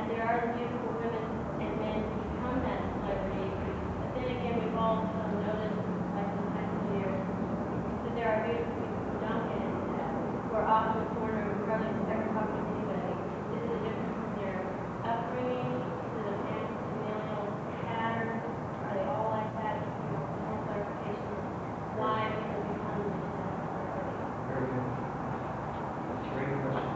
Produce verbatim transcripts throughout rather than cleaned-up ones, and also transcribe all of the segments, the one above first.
there are beautiful women and men who become that celebrity. But then again, we've all um, noticed, like in the past few years, that there are beautiful people who don't get into that, who are off to a corner and regardless of ever talking to anybody. Is it a difference in their upbringing? Is it a familial pattern? Are they all like that? You know, more clarification on why people become that celebrity. Very good. Great question.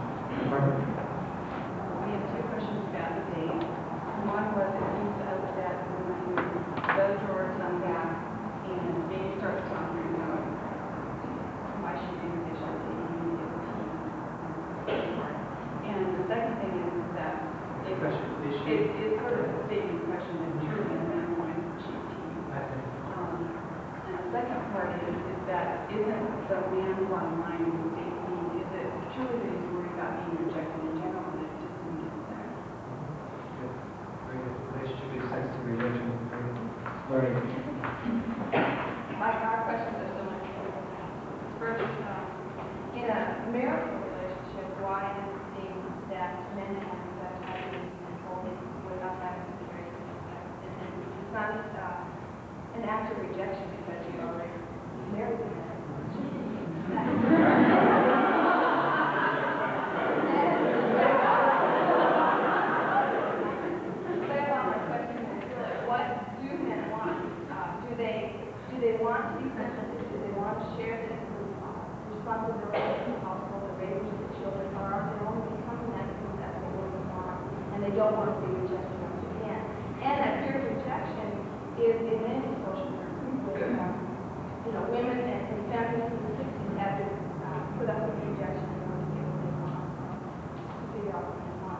We have two questions about the date. One was it seems to us that when you those drawers unwrap and baby starts talking about why she thinks they should be eating the tea. And the second thing is that it, Question, issue. it, it's sort of a statement question that truly and then point cheap tea. I think. Um, and the second part is, is that isn't the man's bottom line in the state need, is it truly that he's worried about being rejected in general and it's just going to get sex? Good. Very good. Relationship is sex to rejection. Learning. Like our questions are so much first, um, in a marital relationship, why does it seem that men have such happiness and holding without having to be very and it's not uh, an act of rejection because you already married them. Do they want to be sensitive? Do they want to share this responsibility in the household, the raising the children, or are they only becoming that because that's what women want, and they don't want to be rejected once again? And that fear of rejection is in any social group. Um, you know, women and, and families in the sixties had to uh, put up with rejection in order to get what they want, to figure out what they want.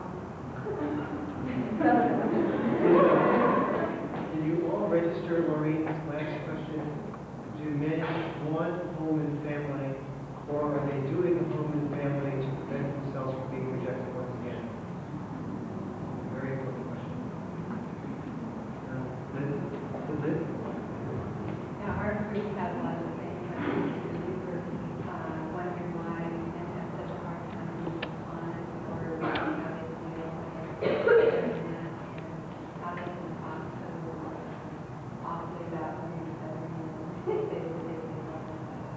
Did you all register Maureen's last question? Do men want home and family, or are they doing the home and family to prevent themselves from being rejected once again? Very important question. Uh, Liz? Liz? Now, our group had a lot of the same questions. We were uh, wondering why men have such a hard time moving on, or how they feel, and how they can talk so awfully about things that they they they love.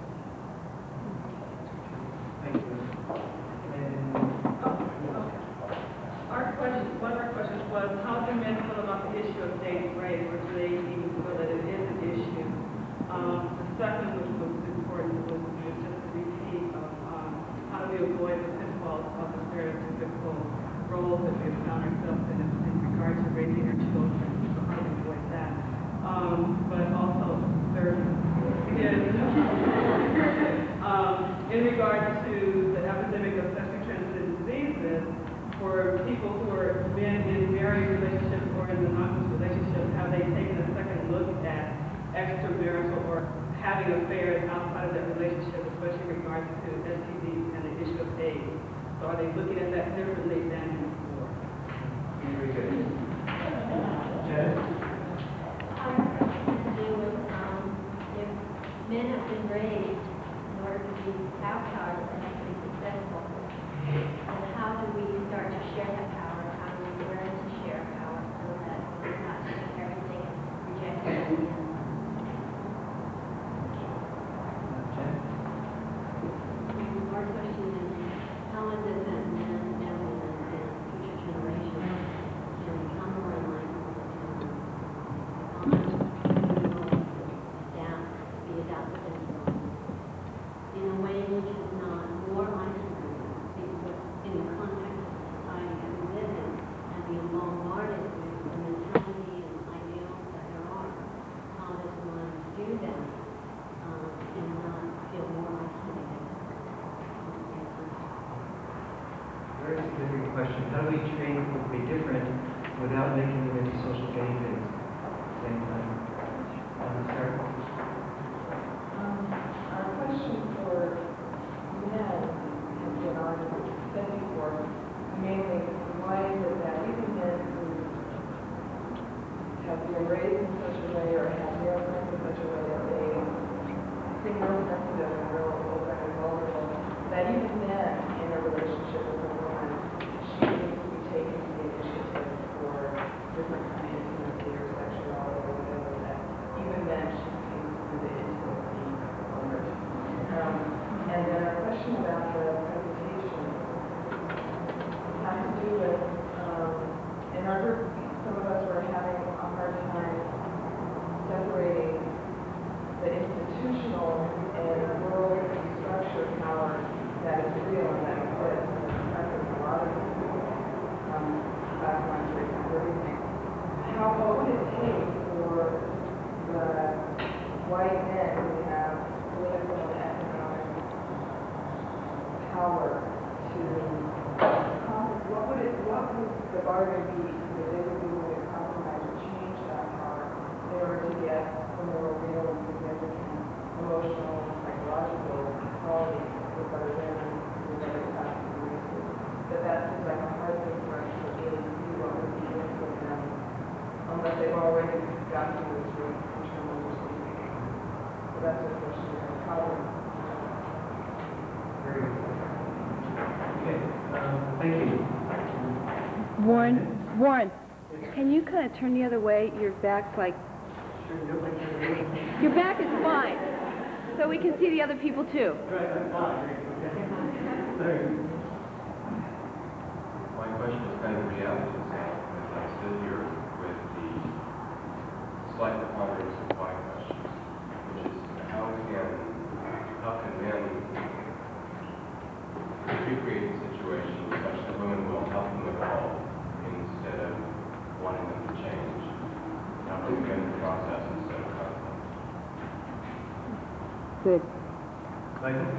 Thank you. And Our question, one of our questions was, how do men feel about the issue of dating rape, or do they even feel that it is an issue? Um, the second, which was important, was just a repeat of um, how do we avoid the pitfalls of the stereotypical roles that we have found ourselves in in regard to raising our children. So how do we avoid that? Um, but also, third, again, um, in regard to the epidemic of sexually transmitted diseases, for people who are men in married relationships or in monogamous relationships, have they taken a second look at extramarital or having affairs outside of that relationship, especially in regards to S T Ds and the issue of AIDS? So are they looking at that differently than before? very good. Janet? I have to do with um, if men have been raised in order to be have power and to be successful, and how do we start to share that power? How do we learn to share power so that we're not seeing everything rejected at the end? Our question is, how is it that men and women and future generations can become more aligned and adapt, be adapted themselves in a way which is not more isolated, because in the context of society that we live in and being bombarded with the mentality and ideals that there are, how does one do that um, and not feel more isolated? Very significant question. How do we train people to be different without making them into social guinea pigs at the same time? Um, Sarah? Um, our question for men has been on, said before, mainly, why is it that even men who have been raised in such a way or have their friends in such a way that they seem real sensitive and real open and vulnerable, that even then in a relationship with a woman, she needs to be taking the initiative bargain be that they would be willing to compromise or change that part in order to get the more real and significant emotional and psychological quality with other women, with other classes and races. But that seems like a hard thing for us to really see what would be good for them, unless they've already gotten to this room in terms of understanding. So that's a question of problem. Very good. Okay, um, thank you. Warren, Warren, can you kind of turn the other way? Your back's like, Sure, you don't like to hear me? your back is fine, so we can see the other people too. Right, I'm fine. Okay. Sorry. My question is kind of reality itself, as I sit here with the slight preponderance of my questions, which is how can, how can men recreate the situation such that women will help them evolve instead of wanting them to change? Now, bring them in the process instead of conflict. Good. Michael?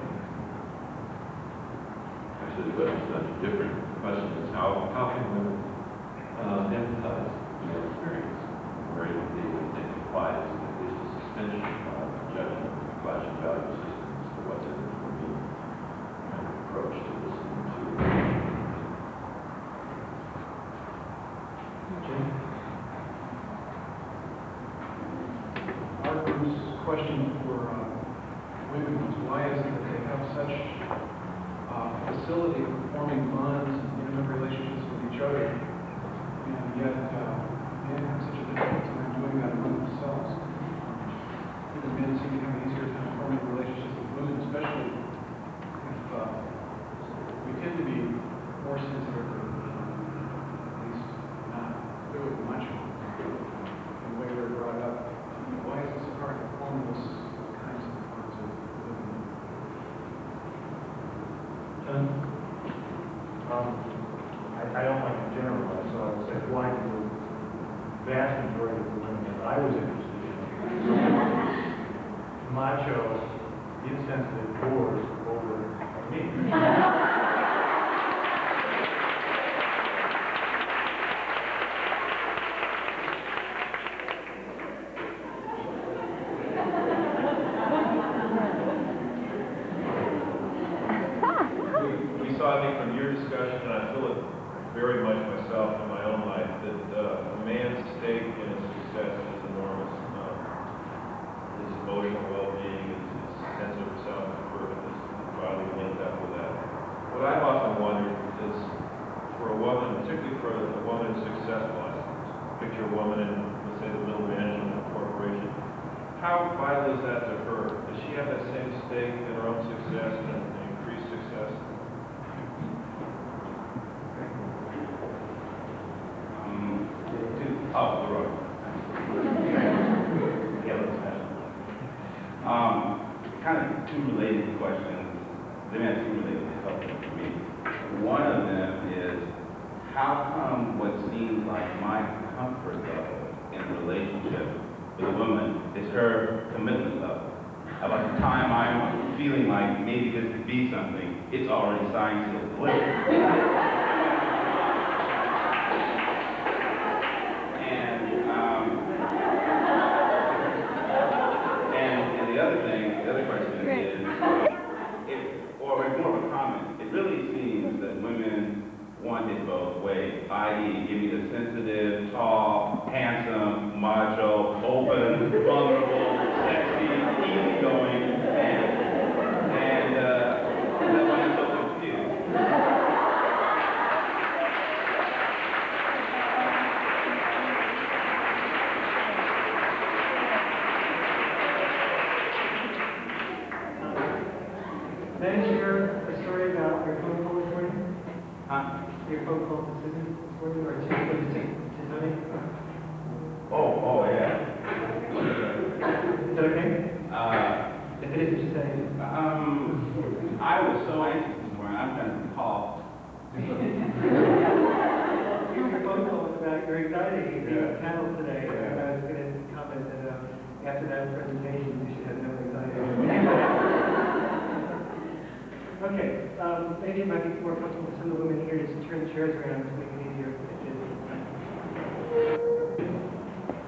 Actually, but it's a different question. Is how, how can women uh, empathize with their experience? Or even they imply is that there's a suspension of judgment, flashing value systems as to what's in it for me, and an approach to listening to. Jim? Arthur's question for uh, women was why is it that they have such uh, facility for forming bonds and intimate relationships with each other, and yet uh, men have such a difficult time doing that among themselves. Even men seem to have an easier time forming relationships with women, especially if uh, we tend to be more sensitive, or uh, at least not do it much in the way we're brought up. Why is it so hard to form those kinds of bonds with women? John? Um, I, I don't like to generalize, so I would say why do the vast majority of the women that I was interested in, macho, insensitive boors over me. We saw, I think, from your discussion, and I feel it very much myself in my own life, that uh, a man's stake in his success is enormous. Um, his emotional well-being, his, his sense of self-worth is probably linked up with that. What I've often wondered is, for a woman, particularly for a woman successful, I picture a woman in, let's say, the middle management of a corporation, how vital is that to her? Does she have that same stake in her own success and increased success? Oh, the road. Yeah, let's have it. Um, kind of two related questions. They have two related questions for me. One of them is, how come what seems like my comfort level in a relationship with a woman is her commitment level? About the time I'm feeling like maybe this could be something, it's already signed, sealed, delivered. that is, give me the sensitive, tall, handsome, macho, open, vulnerable, sexy, easygoing man. And uh, that's why I'm so confused. Then share a story about your phone call this morning? Huh? Your phone call to Susan this morning, or to, to, to, to Tony? Oh, oh, yeah. Is that okay? Uh, If it isn't, just say it. um, I was so anxious this morning, I'm trying to recall. Your phone call was about your anxiety, the panel today, and I was going to comment that uh, after that presentation, you should have no anxiety. Okay, um, maybe it might be more comfortable for some of the women here just to turn the chairs around to make it easier.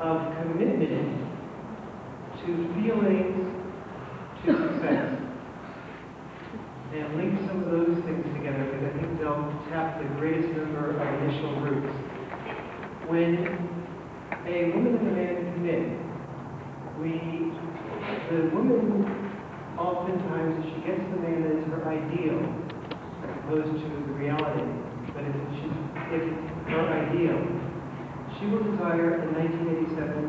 of commitment to feelings to success. And link some of those things together because I think they'll tap the greatest number of initial roots. When a woman and a man commit, we, the woman oftentimes, she gets the man as her ideal as opposed to the reality. But if, she, if it's her ideal, she will desire in nineteen eighty-seven,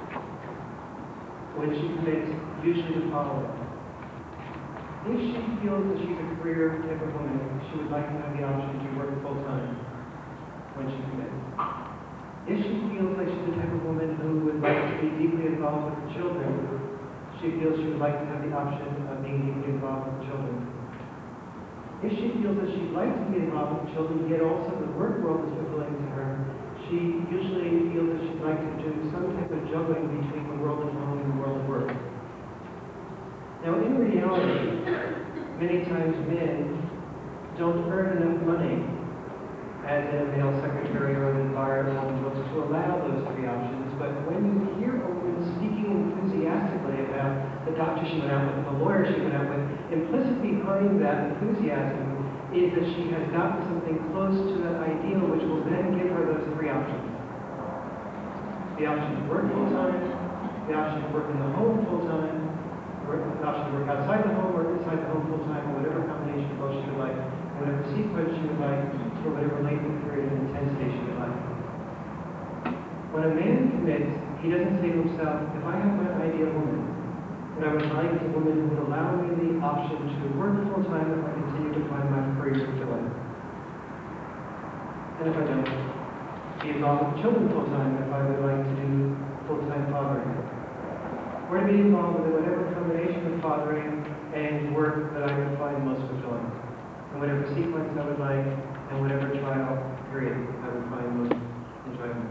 when she commits, usually the following. If she feels that she's a career type of woman, she would like to have the option to work full-time when she commits. If she feels like she's the type of woman who would like to be deeply involved with her children, she feels she would like to have the option of being deeply involved with her children. If she feels that she'd like to be involved with the children, yet also the work world is fulfilling to her, she usually feels that she'd like to do some type of juggling between the world of home and the world of work. Now, in reality, many times men don't earn enough money as a male secretary or an buyer of home books to allow those three options. But when you hear a woman speaking enthusiastically about the doctor she went out with, the lawyer she went out with, implicit behind that enthusiasm is that she has gotten something close to that ideal, which will then give her those three options. The option to work full-time, the option to work in the home full-time, the option to work outside the home or inside the home full-time, or whatever combination of both she would like, and whatever sequence she would like, or whatever length of period of intensity she would like. When a man commits, he doesn't say to himself, if I have my ideal woman, what I would like is a woman who would allow me the option to work full-time if I continue to find my career fulfilling. And if I don't, be involved with children full-time if I would like to do full-time fathering. Or to be involved with whatever combination of fathering and work that I would find most fulfilling. And whatever sequence I would like, and whatever trial period I would find most enjoyable.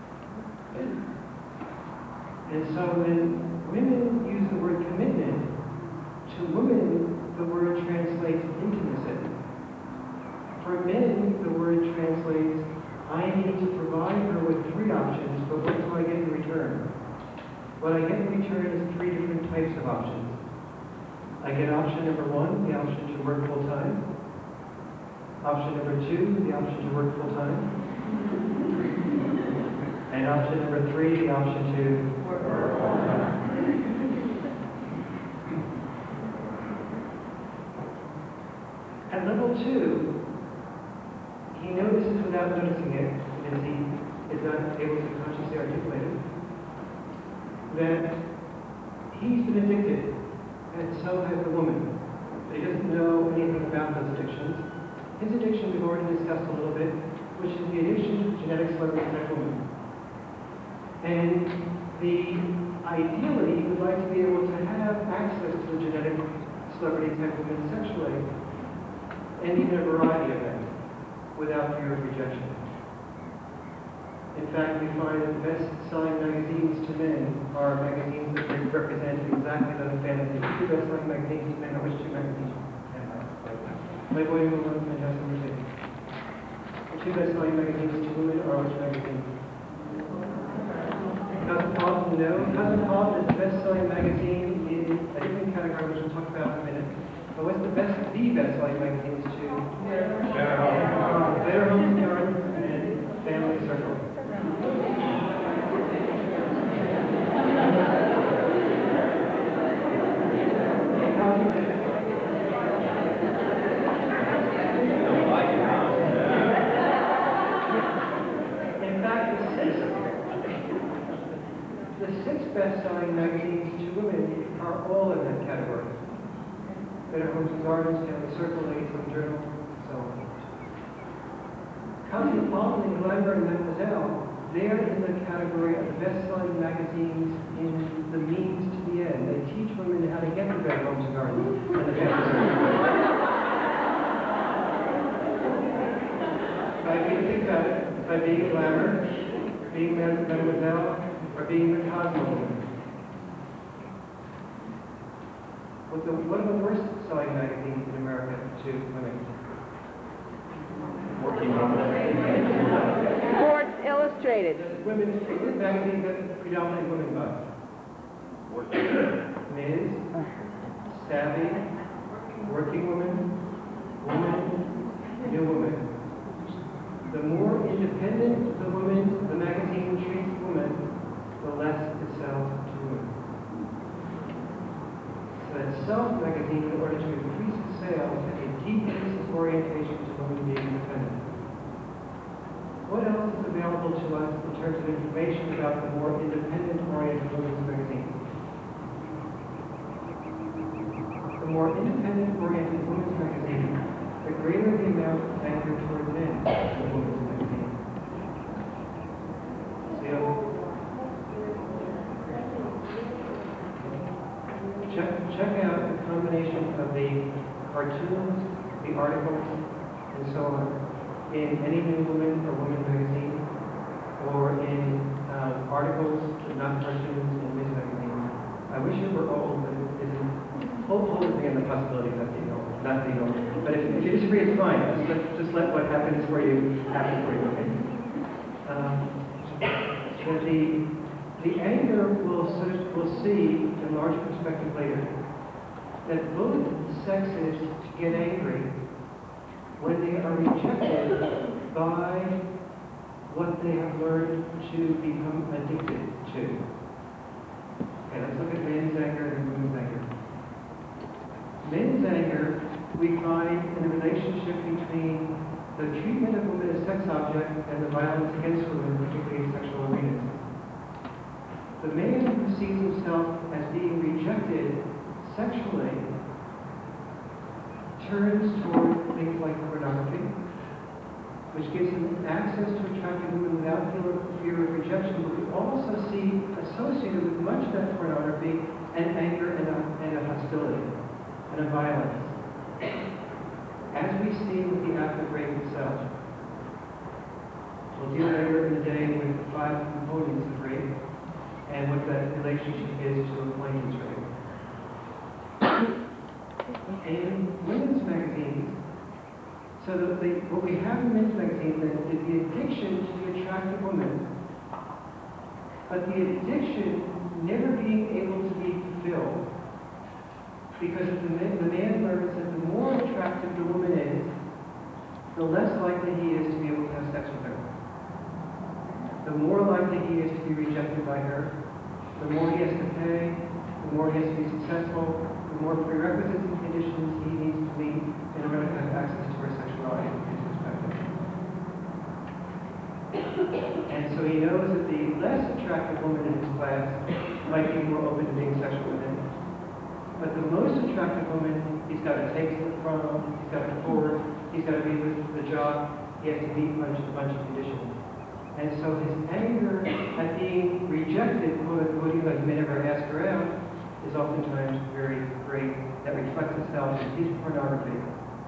And so when women use the word commitment, to women the word translates intimacy. For men, the word translates, I need to provide her with three options, but what do I get in return? What I get in return is three different types of options. I get option number one, the option to work full-time. Option number two, the option to work full-time. And option number three, the option to work full-time. At level two, he notices without noticing it, as he is not able to consciously articulate it, that he's been addicted, and so has the woman. But he doesn't know anything about those addictions. His addiction we've already discussed a little bit, which is the addiction to genetic celebrity type woman. And the ideally, he would like to be able to have access to the genetic celebrity type woman sexually, and even a variety of them, without fear of rejection. In fact, we find that the best-selling magazines to men are magazines that represent exactly those fantasies. The two best-selling magazines to men are which two magazines? Playboy number one and Fantastic number two. The two best-selling magazines to women are which magazines? Cousin Paul, no. Cousin Paul is the best-selling magazine in a different category, which we'll talk about in a minute. But what's the best, the best-selling magazines to? Better Home. Better Home Garden and Family Circle. Best-selling magazines to women are all in that category. Better Homes and Gardens, Family Circle, Ladies Home Journal, and so on. Cosmopolitan, Glamour, and Mademoiselle, they're in the category of the best-selling magazines in the means to the end. They teach women how to get to Better Homes and Gardens and the Family Circle. By being, think about it, by being Glamour, being Mademoiselle, or being the Cosmo woman. What, the, what are the worst selling magazines in America to women? Working Woman. Sports Illustrated. Illustrated. Does women, is this magazine that predominantly women buy? Miz, Savvy, Working Woman, Woman, New Woman. The more independent the woman, the magazine treats women, the less it sells to women. So that Self magazine, in order to increase its sales, has a decrease its orientation to women being independent. What else is available to us in terms of information about the more independent-oriented women's magazine? The more independent-oriented women's magazine, the greater the amount of anger toward men in the women's magazine. So, check, check out the combination of the cartoons, the articles, and so on in any New Woman or Woman magazine, or in uh, articles, not cartoons, in Miz magazine. I wish it were old, but it isn't. Hold, hold it again, the possibility of not being old, not being old. But if, if you disagree, it's fine. Just let, just let what happens for you happen for you, okay? Um, but the, the anger will sort of, we'll see in larger perspective later, that both sexes get angry when they are rejected by what they have learned to become addicted to. Okay, let's look at men's anger and women's anger. Men's anger we find in the relationship between the treatment of women as sex objects and the violence against women, particularly in sexual arenas. The man who sees himself as being rejected sexually turns toward things like pornography, which gives him access to attractive women without fear of rejection. But we also see associated with much of that pornography an anger and a, and a hostility and a violence, as we see with the act of rape itself. We'll deal later in the day with the five components of rape and what that relationship is to acquaintance rape. In women's magazines, so that the, what we have in men's magazines is the addiction to the attractive woman, but the addiction never being able to be fulfilled. Because the man, the man learns that the more attractive the woman is, the less likely he is to be able to have sex with her. The more likely he is to be rejected by her, the more he has to pay, the more he has to be successful, the more prerequisites and conditions he needs to meet in order to have access to her sexuality and his perspective. And so he knows that the less attractive woman in his class might be more open to being sexual with him. But the most attractive woman, he's got to take from, he's got to afford, he's got to be with the job, he has to meet a bunch, a bunch of conditions. And so his anger at being rejected, quote unquote, even though he may never ask her out, is oftentimes very great. That reflects itself in his pornography,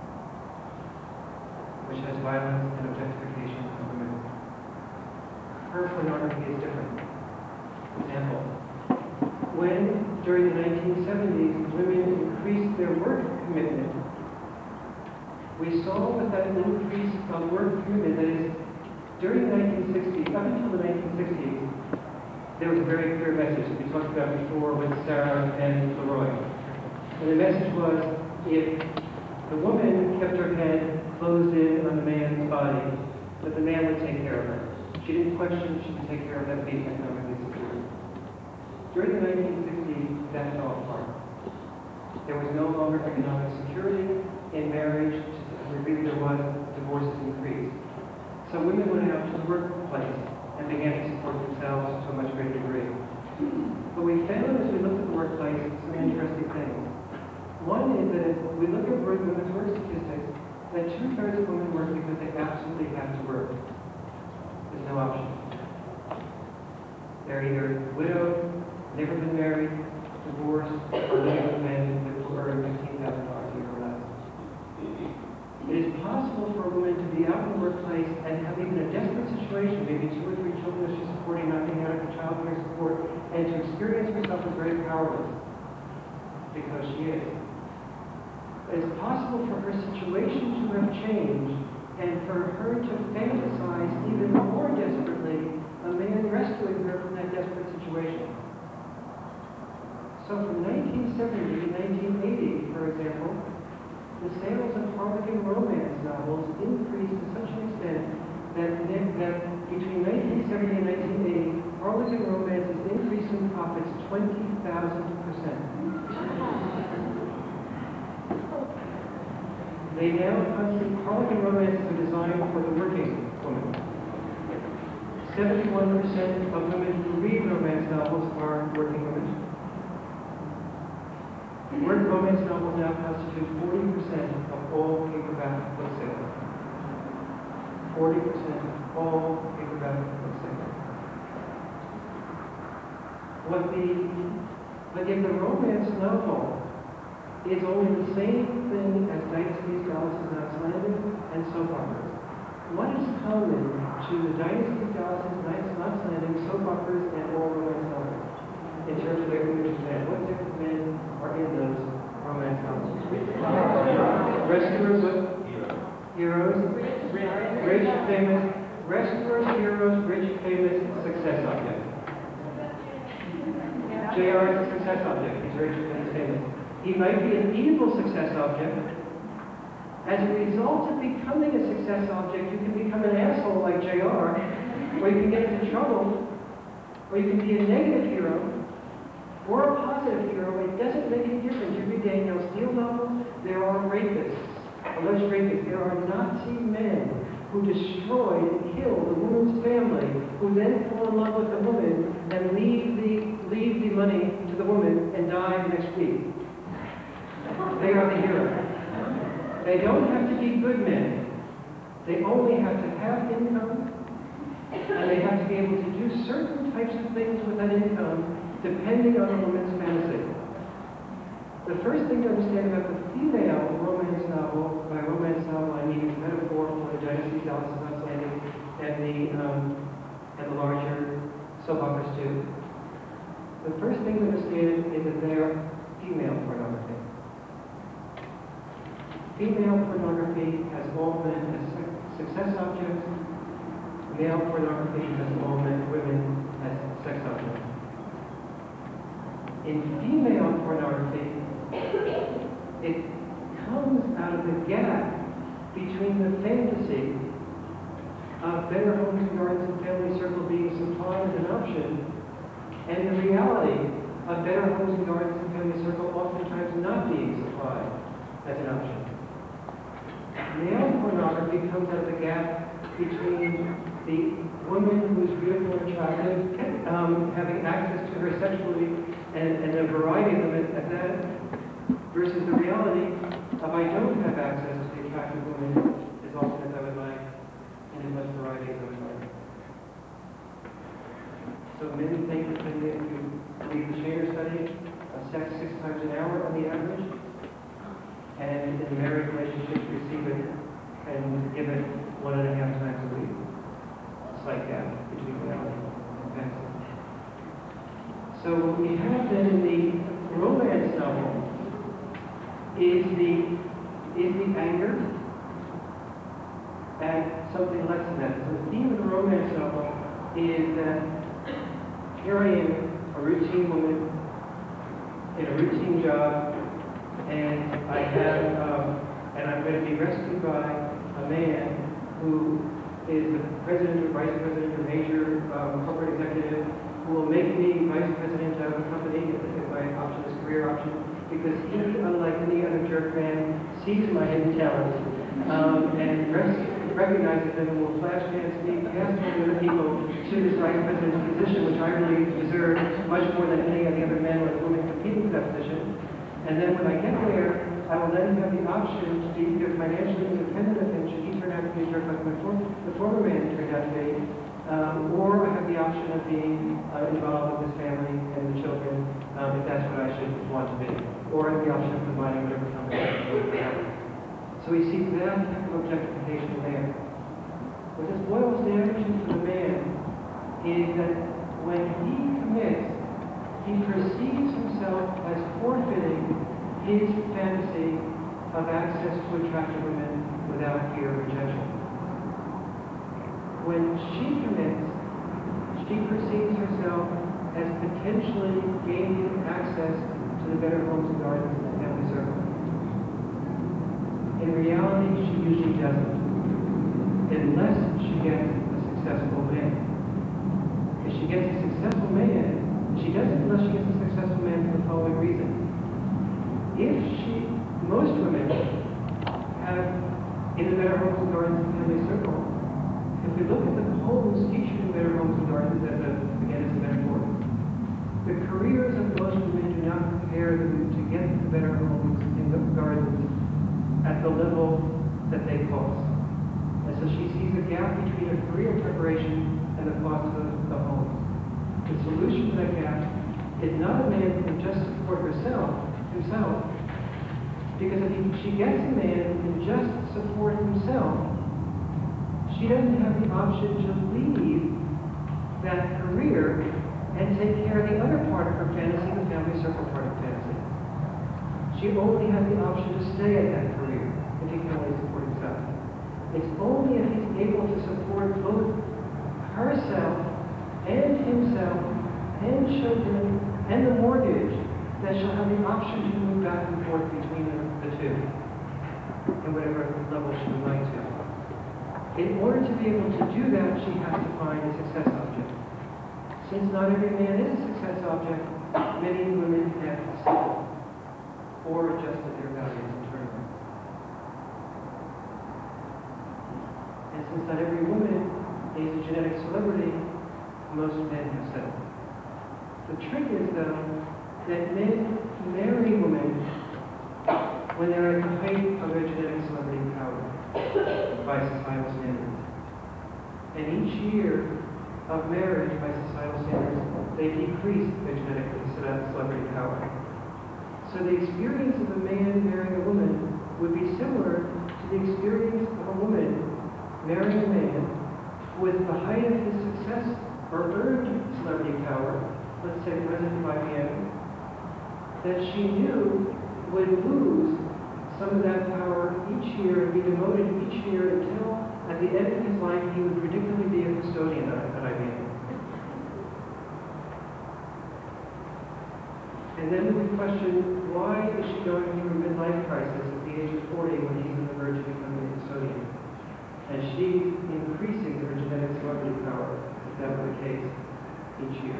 which has violence and objectification of women. Her pornography is different. For example, when during the nineteen seventies women increased their work commitment, we saw with that increase of work commitment, that is, during the nineteen sixties, up until the nineteen sixties, there was a very clear message that we talked about before with Sarah and Leroy. And the message was, if the woman kept her head closed in on the man's body, that the man would take care of her. She didn't question, she would take care of that being economically secure. During the nineteen sixties, that fell apart. There was no longer economic security in marriage. To the degree there was, divorces increased. So women went out to the workplace and began to support themselves to a much greater degree. But we found as we looked at the workplace some interesting things. One is that if we look at women's work statistics, that two-thirds of women work because they absolutely have to work. There's no option. They're either widowed, never been married, divorced, or living with men that will earn fifteen thousand dollars a year or less. It is possible for a woman to be out in the workplace and have even a desperate situation, maybe two or three children that she's supporting, not being out of child care support, and to experience herself as very powerless, because she is. It's possible for her situation to have changed and for her to fantasize even more desperately the sales of Harlequin romance novels increased to such an extent that, that between nineteen seventy and nineteen eighty, Harlequin romances increased in profits twenty thousand percent. They now constantly, Harlequin romances are designed for the working woman. seventy-one percent of women who read romance novels are working women. Work romance novels now constitute forty percent of all paperback book sales. forty percent of all paperback book sales. What the, but yet the romance novel is only the same thing as Dynasties, Dallas's Knots Landing, and soap operas. What is common to the Dynasties, Dallas's Knots Landing, soap operas, and all romance novels in terms of their image of men? What different men are in those romance novels? Rescuers of heroes, rich, famous, rescuers, heroes, rich, famous, success object. J R is a success object. He's rich and famous. He might be an evil success object. As a result of becoming a success object, you can become an asshole like J R, or you can get into trouble, or you can be a negative hero, or a positive hero. It doesn't make any difference. You read Danielle Steele novels, there are rapists, alleged rapists. There are Nazi men who destroy and kill the woman's family, who then fall in love with the woman and leave the, leave the money to the woman and die the next week. They are the heroes. They don't have to be good men. They only have to have income, and they have to be able to do certain types of things with that income, depending on the woman's fantasy. The first thing to understand about the female romance novel, by romance novel I mean it's metaphor for the Dynasties, Dallas's Knots Landing, and the, um, and the larger soap operas too. The first thing to understand is that they are female pornography. Female pornography has all men as success objects. Male pornography has all men, women as sex objects. In female pornography, it comes out of the gap between the fantasy of better homes and gardens and family circle being supplied as an option and the reality of better homes and gardens and family circle oftentimes not being supplied as an option. Male pornography comes out of the gap between the woman who's beautiful and attractive, um, having access to her sexuality and, and a variety of them at that, versus the reality of I don't have access to the attractive woman as often as I would like, and as much variety as I would like. So men think that if you read the Shaner study of sex six times an hour on the average, and in married relationships receive it and give it one and a half times a week. Slight gap between reality and fantasy. So what we have then in the romance novel is the is the anger and something less than that. So the theme of the romance novel is that here I am, a routine woman in a routine job, and I have, um, and I'm going to be rescued by a man who is the president or vice president or major um, corporate executive who will make me vice president of a company if my option is career option, because he, unlike any other jerk man, sees my hidden talent um, and res- recognizes them and will flash dance me past all the other people to this vice president's position, which I really deserve much more than any of the other men or the women competing for that position. And then when I get there, I will then have the option to be either financially independent of him, should he turn out to be a jerk like my form, the former man turned out to be, um, or I have the option of being uh, involved with his family and the children, um, if that's what I should want to be, or I have the option of providing whatever compensation. So we see that type of objectification there. What this boils down to for the man is that when he commits, he perceives himself as forfeiting his fantasy of access to attractive women without fear of rejection. When she commits, she perceives herself as potentially gaining access to the better homes and gardens in the family circle. in reality, she usually doesn't, unless she gets a successful man. If she gets a successful man, she doesn't unless she gets a successful man for the following reason. If she, most women have, in the Better Homes and Gardens family circle, if we look at the homes featured in Better Homes and Gardens as a, again, as a metaphor, the careers of most women do not prepare them to get the better homes in the gardens at the level that they cost. And so she sees a gap between a career preparation and the cost of the home. The solution to that gap is not a man who can just support herself, himself, because if he, she gets a man who can just support himself, she doesn't have the option to leave that career and take care of the other part of her fantasy, the family circle part of fantasy. She only has the option to stay at that career if he can only support himself. It's only if he's able to support both herself and himself and children and the mortgage that she'll have the option to move back and forth between the, the two in whatever level she would like to. In order to be able to do that, she has to find a success object. Since not every man is a success object, many women have settled or adjusted their values internally. And since not every woman is a genetic celebrity, most men have settled. The trick is, though, that men marry women when they're at the height of their genetic celebrity power by societal standards. And each year of marriage by societal standards, they decrease their genetic celebrity power. So the experience of a man marrying a woman would be similar to the experience of a woman marrying a man with the height of his success or earned celebrity power, let's say President by B M, that she knew would lose some of that power each year and be demoted each year until at the end of his life he would predictably be a custodian at, at I B M. And then we question, why is she going through a midlife crisis at the age of forty when he's on the verge of becoming a custodian? And she's increasing her genetic celebrity power, if that were the case, each year.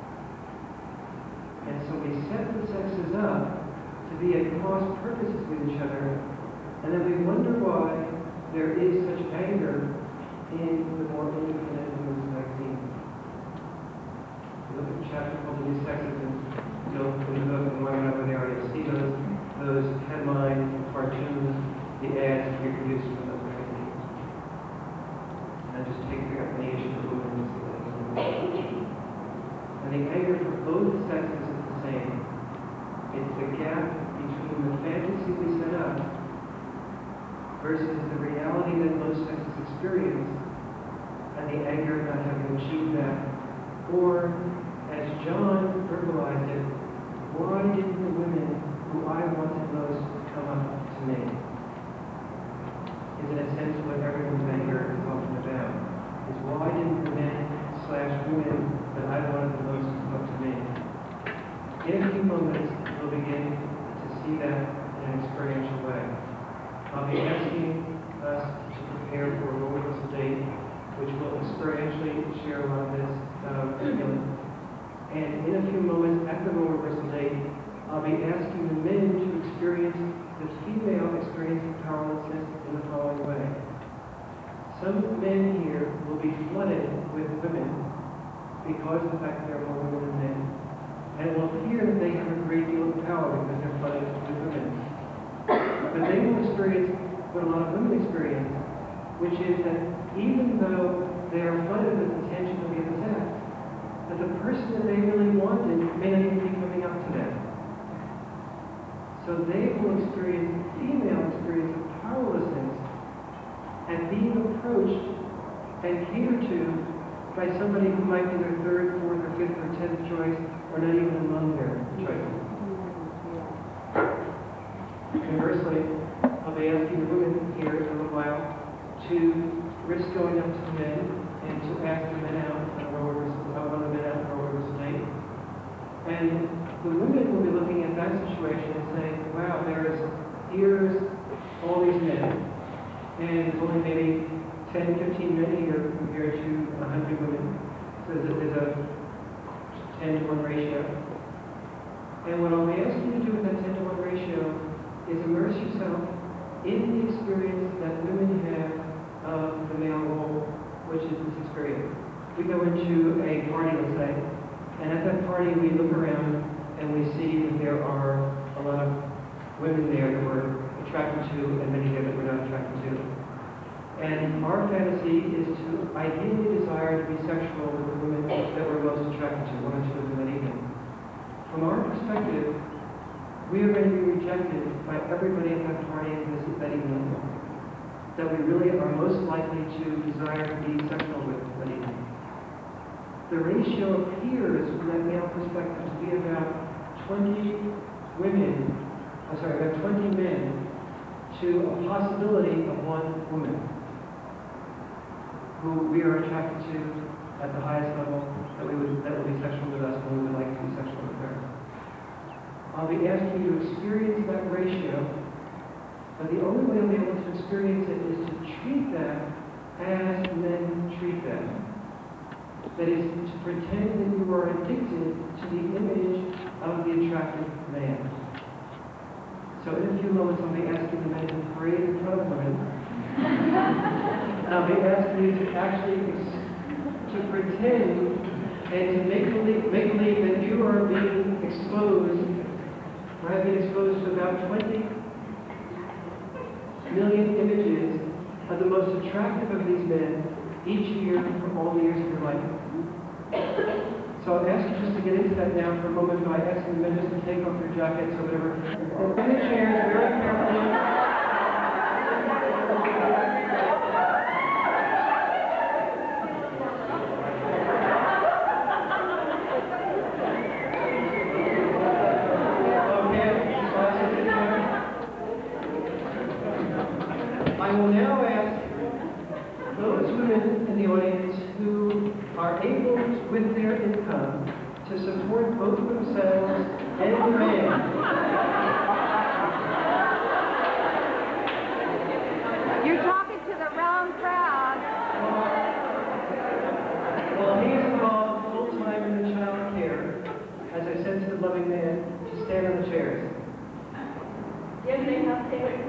And so we set the sexes up to be at cross purposes with each other, and then we wonder why there is such anger in the more independent women's magazines. We look at the chapter called The New Sexes, and you'll, when you look and run over there, you'll see those, those headlines, cartoons, the ads reproduced from those magazines. And just take pick up the issue of women and see what they do. And the anger for both sexes is the same. It's the gap between the fantasy we set up versus the reality that most sexes experience, and the anger of not having achieved that. Or, as John verbalized it, why didn't the women who I wanted most come up to me? Is in a sense what everyone's anger is often about. Is why didn't the men slash women that I wanted the most come up to me? In a few moments, we'll begin to see that in an experiential way. I'll be asking us to prepare for a roller whistle date, which will experientially share a lot of this uh, feeling. And in a few moments, at the roller whistle date, I'll be asking the men to experience the female experience of powerlessness in the following way. Some men here will be flooded with women because of the fact that there are more women than men. And it will appear that they have a great deal of power because they're flooded with women. But they will experience what a lot of women experience, which is that even though they are flooded with the tension of the other sex, that the person that they really wanted may not even be coming up to them. So they will experience the female experience of powerlessness and being approached and catered to by somebody who might be their third, fourth, or fifth, or tenth choice, or not even among their choices. Conversely, I'll be asking the women here in a little while to risk going up to the men and to ask the men out on a roller whistle, uh, one of the men out on a roller whistle date. And the women will be looking at that situation and saying, wow, there's, here's all these men, and there's only maybe ten, fifteen men here compared to one hundred women. So there's a, there's a ten to one ratio. And what I'll be asking you to do with that ten to one ratio is immerse yourself in the experience that women have of the male role, which is this experience. We go into a party, let's say, and at that party we look around and we see that there are a lot of women there that we're attracted to and many there that we're not attracted to. And our fantasy is to ideally desire to be sexual with the women that we're most attracted to, one or two of them that evening. From our perspective, we are going to be rejected by everybody at that party and visit that evening that we really are most likely to desire to be sexual with that evening. The ratio appears from that male perspective to be about twenty women, I'm sorry, about twenty men to a possibility of one woman who we are attracted to at the highest level that we would that will be sexual with us when we would like to be sexual with her. I'll be asking you to experience that ratio, but the only way I'll be able to experience it is to treat that as men treat them. That is, to pretend that you are addicted to the image of the attractive man. So in a few moments, I'll be asking the men to parade in front of women. And I'll be asking you to actually to pretend and to make believe, make believe that you are being exposed, or have been exposed to about twenty million images of the most attractive of these men each year for all the years of your life. So I'll ask you just to get into that now for a moment by asking the men just to take off their jackets or whatever. In the chairs, very carefully. I will now ask those women in the audience who are able, with their income, to support both themselves and the man. You're talking to the wrong crowd. Well, he is involved full-time in the child care, as I said to the loving man, to stand on the chairs. Yes, they have to.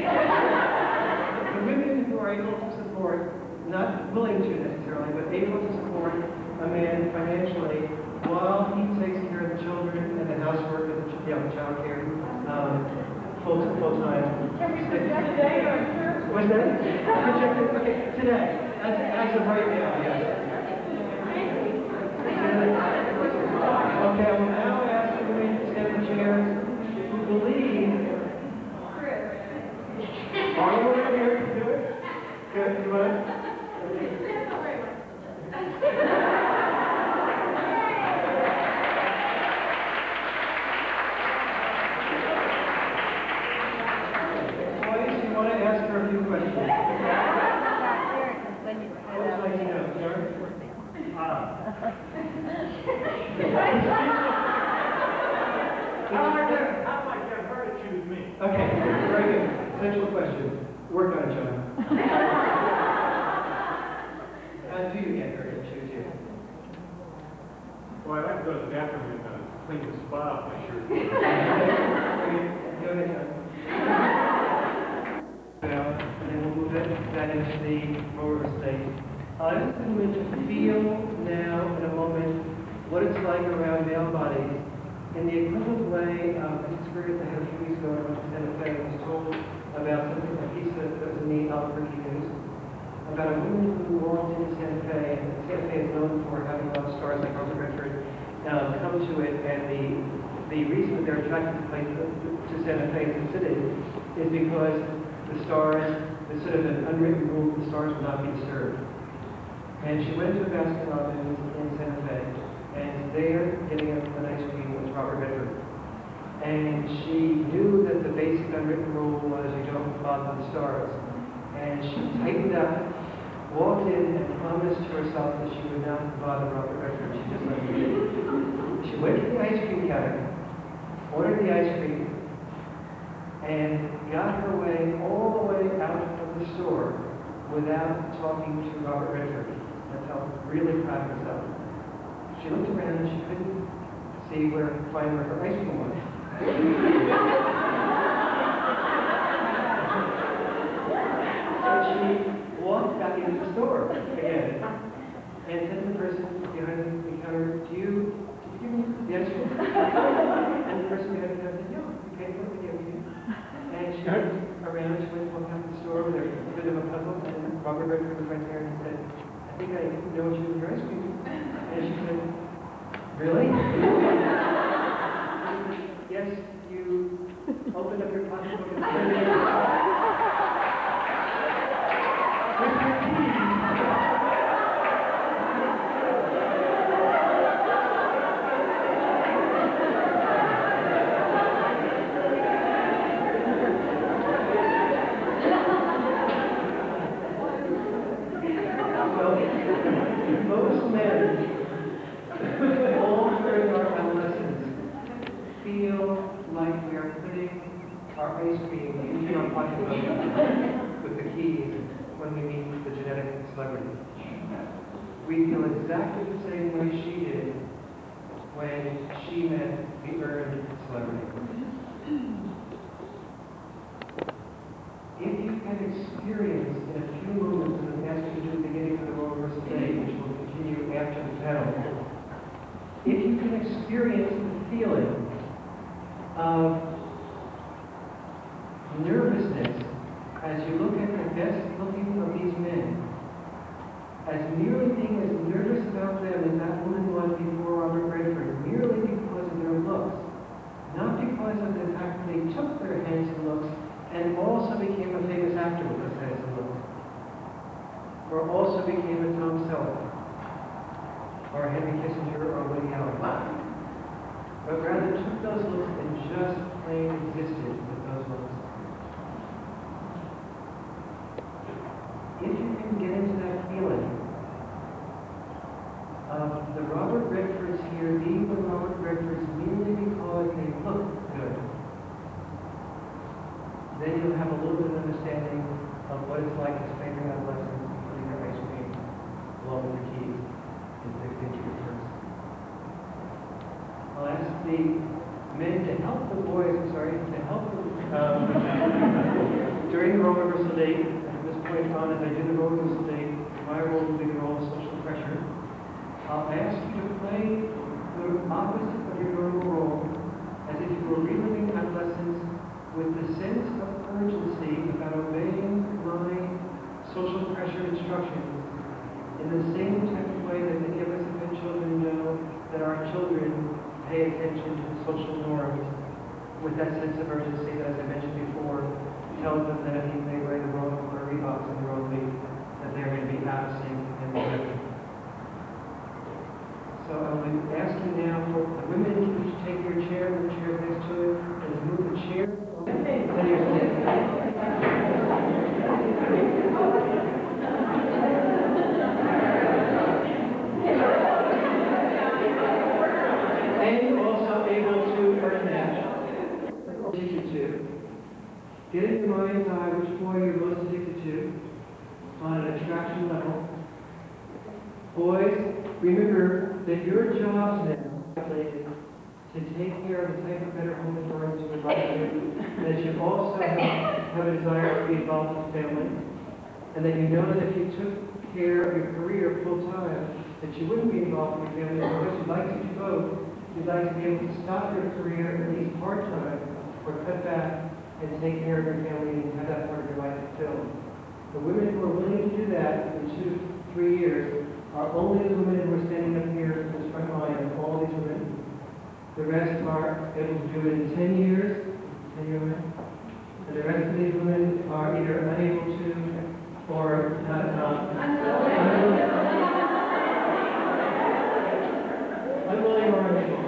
The women who are able to support, not willing to necessarily, but able to support a man financially while he takes care of the children and the housework and the, ch- you know, child care um, full, full time. Can we project today or sure? What's that? Projected, okay, today, as, as of right now, yes. Okay, I will now ask the women to stand in chairs who believe. Are you over here to do it? Good, you want it? Boys, you want to ask her a few questions? What would you like to know, Jared? I'd like to have her to choose me. Okay, very good. Essential question. Work on it, John. How do you get her to choose you? Well, I'd like to go to the bathroom and uh, clean the spot off my shirt. Go ahead, John. Well, and then we'll move that, that into the forward state. I'm going to feel now, in a moment, what it's like around male bodies in the equivalent way of an experience I had a few weeks ago when I went to Santa Fe. I was told about something, a piece that was in the Albuquerque News, about a woman who walked into Santa Fe, and Santa Fe is known for having a lot of stars like Robert Redford um, come to it, and the the reason that they're attracted to, place, to Santa Fe as a city is because the stars, there's sort of an unwritten rule that the stars will not be disturbed. And she went to a Baskin Robbins in Santa Fe, and there, getting an ice cream was Robert Redford. And she knew that the basic unwritten rule was you don't bother the stars. And she tightened up, walked in, and promised to herself that she would not bother Robert Redford. She just let him do. She went to the ice cream counter, ordered the ice cream, and got her way all the way out of the store without talking to Robert Redford. I felt really proud of herself. She looked around and she couldn't see where find where her ice cream was. So she walked back into the store again and said to the person behind the counter, "Do you, did you give me the ice cream?" And the person behind the counter said, "No, you paid for it, yeah, we did." And she went around, she went walked out of the store with a bit of a puzzle, and Robert Redford was right there and he said, "I think I know what you did with your ice cream." And she said, "Really?" "Yes, you opened up your pocketbook and put it in." With your keys. Most men, all during our adolescence, feel like we are putting our ice cream into our pocketbook with the keys when we meet the genetic celebrity. We feel exactly the same way she did when she met the earned celebrity. If you can experience in a few moments, and I'm asking you to do the beginning of the role reversal day, which will continue after the panel, if you can experience the feeling of nervousness as you look at the best looking of these men, as merely being as nervous about them as that woman was before Robert Redford, merely because of their looks, not because of the fact that they took their handsome looks and also became a famous actor with those handsome looks, or also became a Tom Selleck, or Henry Kissinger, or Woody Allen, but rather took those looks and just plain existed with those looks. If you can get into that feeling of the Robert Redfords here being the Robert Redfords merely because they look good, then you'll have a little bit of understanding of what it's like as favoring adolescents, putting their ice cream along with the keys into their into your purse. I'll ask the men to help the boys, I'm sorry, to help them um, during the role reversal date. From this point on, as I do the role reversal date, my role will be the role of social pressure. I'll ask you to play the opposite of your normal role, as if you were reliving adolescence with the sense of urgency about obeying my social pressure instructions in the same type of way that many of us have been children know that our children pay attention to the social norms with that sense of urgency that, as I mentioned before, tells them that if they wear the wrong or Reeboks in the wrong week, that they're going to be out of sync and rejected. So I would ask you now for the women to each take your chair, the chair next to it, and move the chair. And you're also able to earn that. Addicted to. Get in your mind's eye which boy you're most addicted to on an attraction level. Boys, remember that your jobs now to take care of the type of better home environment you would like to, that you also have, have a desire to be involved with family, and that you know that if you took care of your career full time, that you wouldn't be involved with your family because you'd like to do both. You'd like to be able to stop your career at least part time or cut back and take care of your family and have that part of your life fulfilled. The women who are willing to do that in two, three years are only the women who are standing up here in this front line of all these women. The rest are able to do it in ten years, ten year women. And the rest of these women are either unable to or not enough. Unwilling or unable.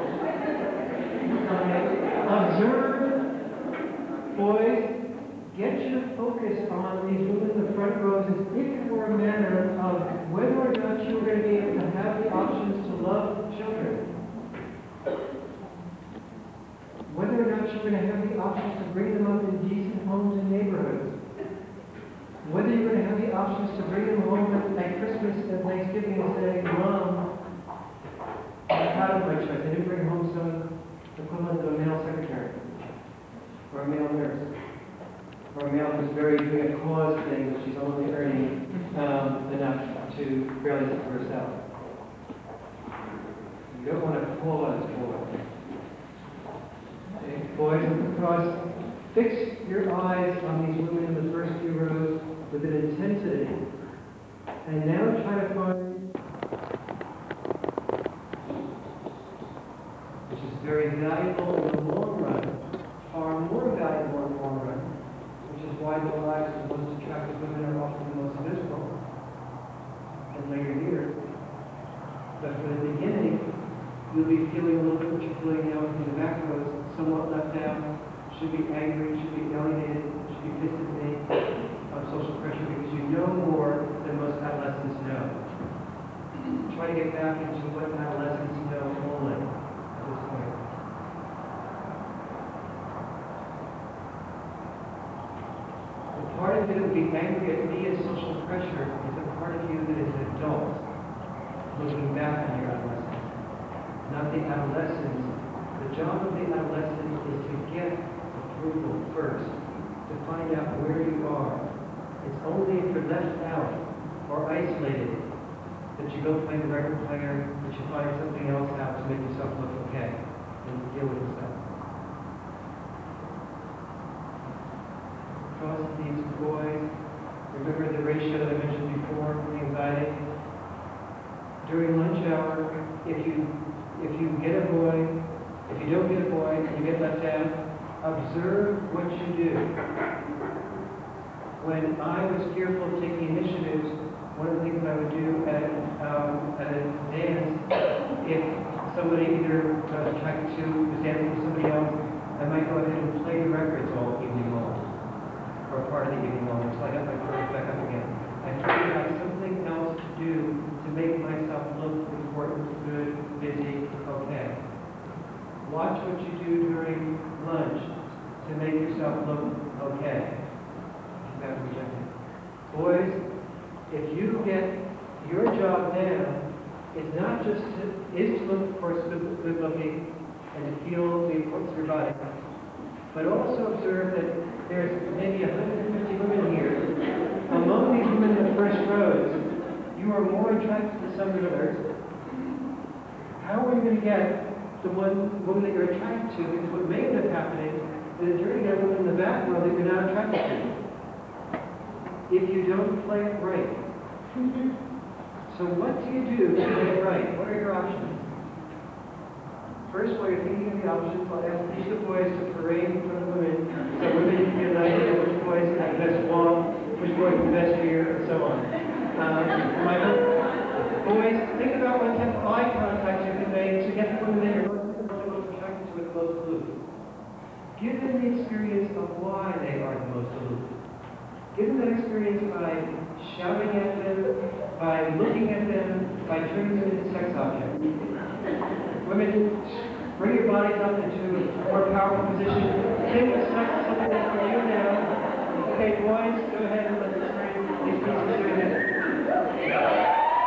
Observe, boys, get your focus on these women in the front rows as if it were a matter of whether or not you were going to be able to have the options to love children. Whether or not you're going to have the options to bring them up in decent homes and neighborhoods. Whether you're going to have the options to bring them home at, at Christmas and Thanksgiving and say, Mom, I'm proud of my choice. I didn't bring home some equivalent of a male secretary or a male nurse or a male who's very doing a cause thing, but she's only earning um, enough to barely sit for herself. You don't want to pull on this boy. Okay, boys across, fix your eyes on these women in the first few rows with an intensity, and now try to find, which is very valuable in the long run, far more valuable in the long run, which is why the lives of the most attractive women are often the most miserable in later years. But for the beginning, you'll be feeling a little bit what you're feeling now in the back rows, somewhat left out, should be angry, should be alienated, should be pissed at me on social pressure because you know more than most adolescents know. Try to get back into what adolescents know only at this point. The part of you that would be angry at me as social pressure is the part of you that is an adult looking back on your adolescence. Not the adolescents. The job of the adolescent is to get approval first, to find out where you are. It's only if you're left out or isolated that you go play the record player, that you find something else out to make yourself look okay and deal with yourself. Across these boys, remember the ratio that I mentioned before, the anxiety? During lunch hour, if you if you get a boy, if you don't get a boy and you get left out, observe what you do. When I was fearful of taking initiatives, one of the things I would do at, um, at a dance, if somebody either I was attracted to was dancing with somebody else, I might go ahead and play the records all evening long, or part of the evening long, until I got my courage back up again. I figured out something else to do to make myself look important, good, busy, okay. Watch what you do during lunch to make yourself look okay. Boys, if you get your job now, it's not just to, is to look, of course, good, good looking and to feel the importance of your body, but also observe that there's maybe one hundred fifty women here. Among these women in the first rows, you are more attracted to some than others. How are you going to get the one woman that you're attracted to? Because what may end up happening is you're going to get a woman in the back row that you're not attracted to, if you don't play it right. So what do you do to play it right? What are your options? First, while you're thinking of the options, I'll ask each of the boys to parade in front of women, so women can get an idea which boys have the best walk, which boys have the best ear, and so on. Um, my boys, think about what type of eye contact you can make to get the women that you're most attracted to with the most aloof. Give them the experience of why they are the most aloof. Give them that experience by shouting at them, by looking at them, by turning them into sex objects. Women, bring your bodies up into a more powerful position. Think of sex as something that's for you now. Okay, boys, go ahead and let's experience these pieces doing this.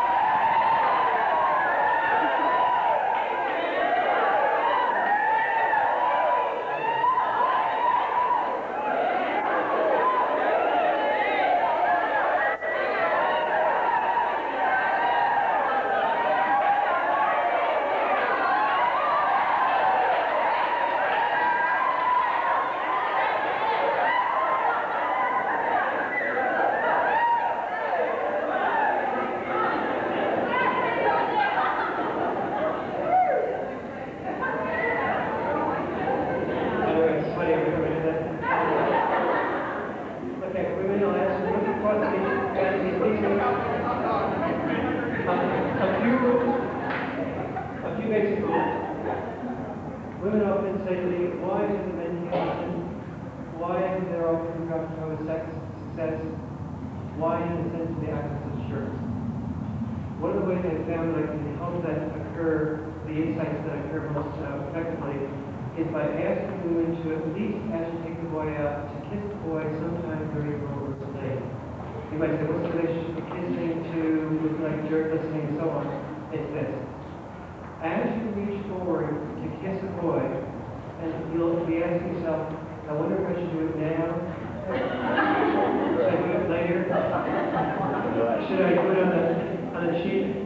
Women often say to me, why do the men hate women? Why is there often got to have sex success? Why in the sense of the access of shirts? One of the ways I found that I can help that occur, the insights that occur most uh, effectively, is by asking the woman to at least, as you take the boy out, to kiss the boy sometime during the whole day. You might say, what's the relationship of kissing to looking like a jerk, listening, and so on? It's this. As you reach forward to kiss a boy, and you'll be asking yourself, I wonder if I should do it now? Should I do it later? Should I do it on the, on the cheek?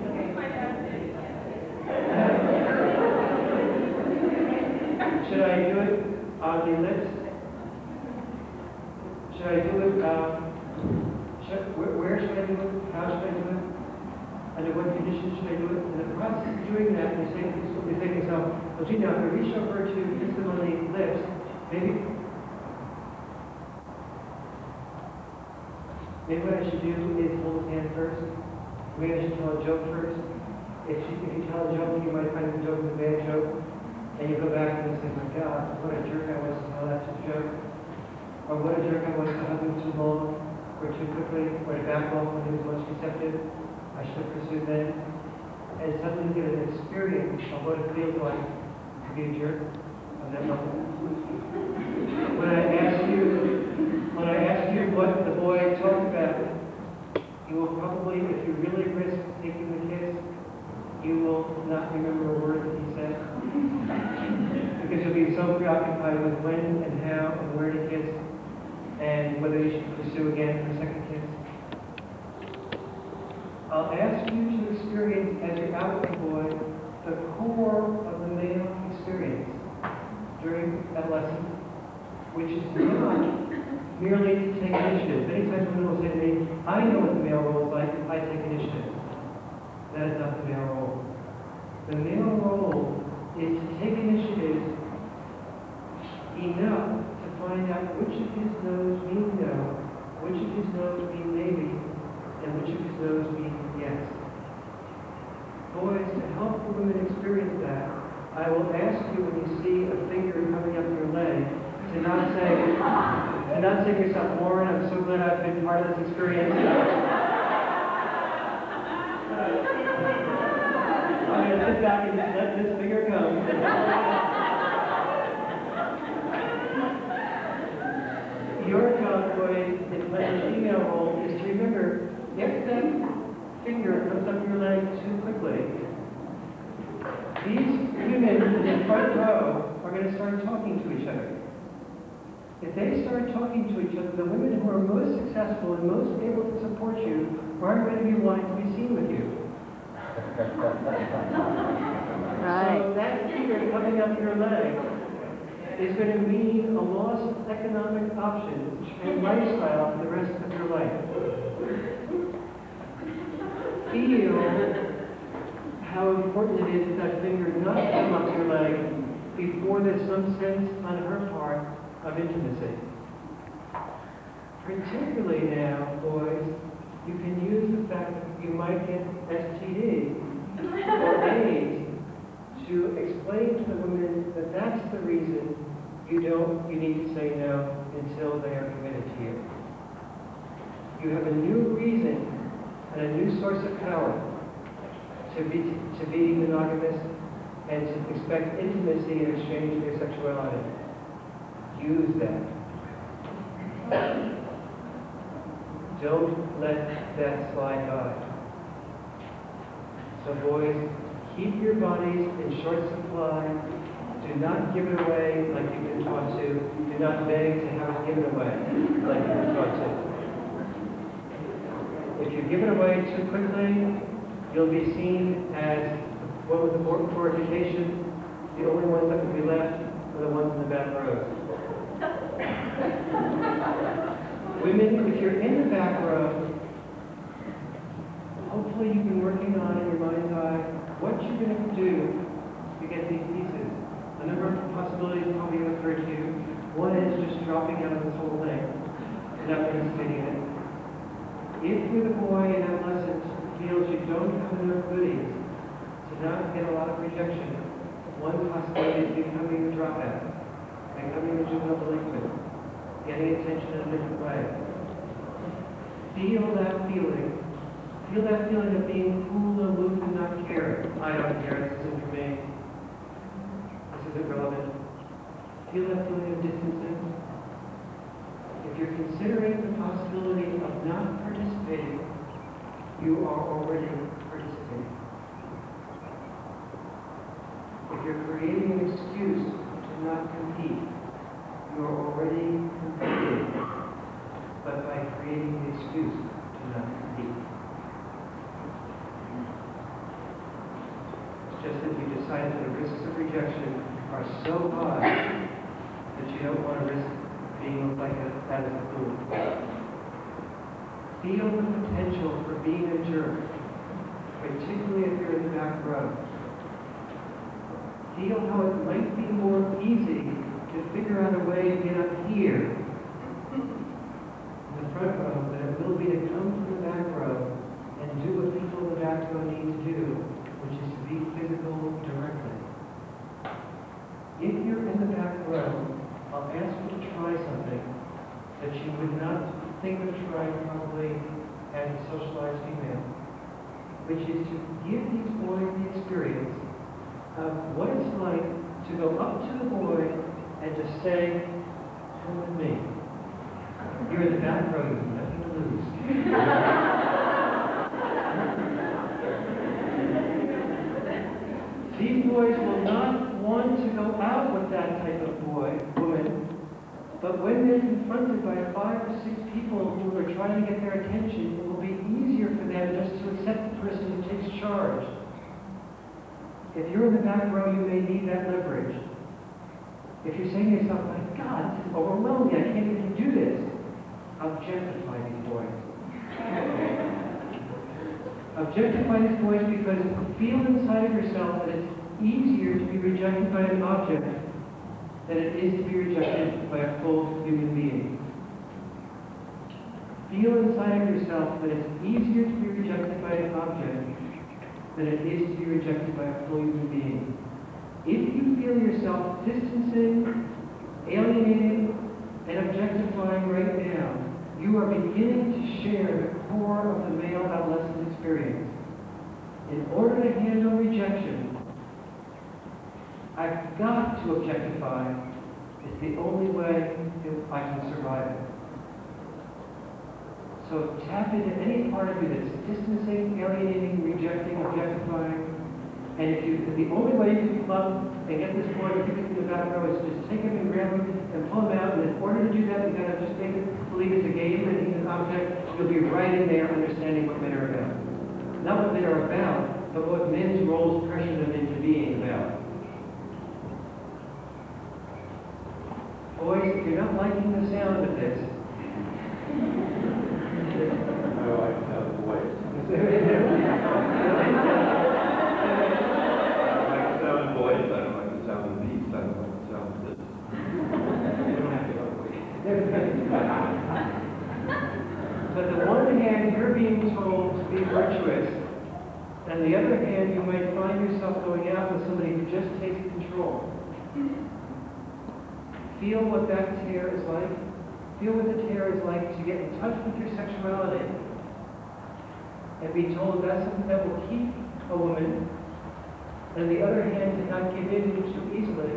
Should I do it on the lips? Should I do it, um, should, where, where should I do it? How should I do it? Under what conditions should I do it? In the process of doing that, you say, you say to yourself, well, gee, now if I reach over to kiss them on the lips, maybe, maybe what I should do is hold his hand first. Maybe I should tell a joke first. If you, if you tell a joke, you might find the joke is a bad joke. And you go back and you say, my God, what a jerk I was to tell that to the joke. Or what a jerk I was to hug him too long, or too quickly, or to back off when he was most receptive. I should have pursued then. And suddenly get an experience of what it feels like to be a jerk on that level. When I ask you, when I ask you what the boy talked about, you will probably, if you really risk taking the kiss, you will not remember a word that he said. Because you'll be so preoccupied with when and how and where to kiss and whether you should pursue again for a second kiss. I'll ask you to experience as you're out with the boy the core of the male experience during adolescence, which is not merely to take initiative. Many times women will say to me, I know what the male role is like if I take initiative. That is not the male role. The male role is to take initiative enough to find out which of his no's mean no, which of his no's mean maybe, and which of his no's mean yes. Boys, to help the women experience that, I will ask you when you see a finger coming up your leg, to not say, to not say to yourself, Warren, I'm so glad I've been part of this experience. I'm going to sit back and just let this finger go. Your job, boys, in the female role is to remember, if that finger comes up your leg too quickly, these women in the front row are going to start talking to each other. If they start talking to each other, the women who are most successful and most able to support you aren't going to be wanting to be seen with you. Right. So that finger coming up your leg is going to mean a loss of economic options and lifestyle for the rest of your life. Feel how important it is that that finger not come up your leg before there's some sense on her part of intimacy. Particularly now, boys, you can use the fact that you might get S T D or AIDS to explain to the women that that's the reason you don't, you need to say no until they are committed to you. You have a new reason and a new source of power to be, to be monogamous and to expect intimacy in exchange for your sexuality. Use that. Don't let that slide by. So boys, keep your bodies in short supply. Do not give it away like you've been taught to. Do not beg to have it given away like you've been taught to. If you give it away too quickly, you'll be seen as one with the poor education. The only ones that will be left are the ones in the back row. Women, if you're in the back row, hopefully you've been working on in your mind's eye what you're going to do to get these pieces. A number of possibilities probably have occurred to you. One is just dropping out of this whole thing and not participating in it. If you're the boy in adolescence who feels you don't have enough goodies to not get a lot of rejection, one possibility is becoming a dropout, becoming a juvenile delinquent, getting attention in a different way. Feel that feeling. Feel that feeling of being cool, aloof, and not caring. I don't care, this isn't for me. This isn't relevant. Feel that feeling of distancing? If you're considering the possibility of not participating, you are already participating. If you're creating an excuse to not compete, you are already competing, but by creating the excuse to not compete. It's just that you decided that the risks of rejection are so high that you don't want to risk being looked like a, as a fool. Feel the potential for being a jerk, particularly if you're in the back row. Feel how it might be more easy to figure out a way to get up here in the front row than it will be to come from the back row and do what people in the back row need to do, which is to be physical directly. If you're in the back row, I'll ask you to try something that you would not think of trying probably as a socialized female, which is to give these boys the experience of what it's like to go up to the boy and to say, come with me. You're in the back row, you have nothing to lose. These boys will not want to go out with that type of boy, woman, but when they're confronted by five or six people who are trying to get their attention, it will be easier for them just to accept the person who takes charge. If you're in the back row, you may need that leverage. If you're saying to yourself, my God, this is overwhelming, I can't even do this, objectify these boys. Objectify these boys because feel inside of yourself that it's easier to be rejected by an object than it is to be rejected by a full human being. Feel inside of yourself that it's easier to be rejected by an object than it is to be rejected by a full human being. If you feel yourself distancing, alienating, and objectifying right now, you are beginning to share the core of the male adolescent experience. In order to handle rejection, I've got to objectify. It's the only way that I can survive it. So tap into any part of you that's distancing, alienating, rejecting, objectifying. And if you, if the only way you can come up and get this boy to pick it in the back row is just take him and grab him and pull him out. And in order to do that, you gotta just make it believe it's a game and he's an object. You'll be right in there understanding what men are about. Not what men are about, but what men's roles pressure them into being about. Boys, if you're not liking the sound of this, I like the sound of the voice. I like the sound of voice, I don't like the sound of beats, I don't like the sound of this. You don't have to go but the one hand, you're being told to be virtuous, and the other hand, you might find yourself going out with somebody who just takes control. Feel what that tear is like. Feel what the tear is like to get in touch with your sexuality and be told that's something that will keep a woman, and on the other hand, to not give in too easily,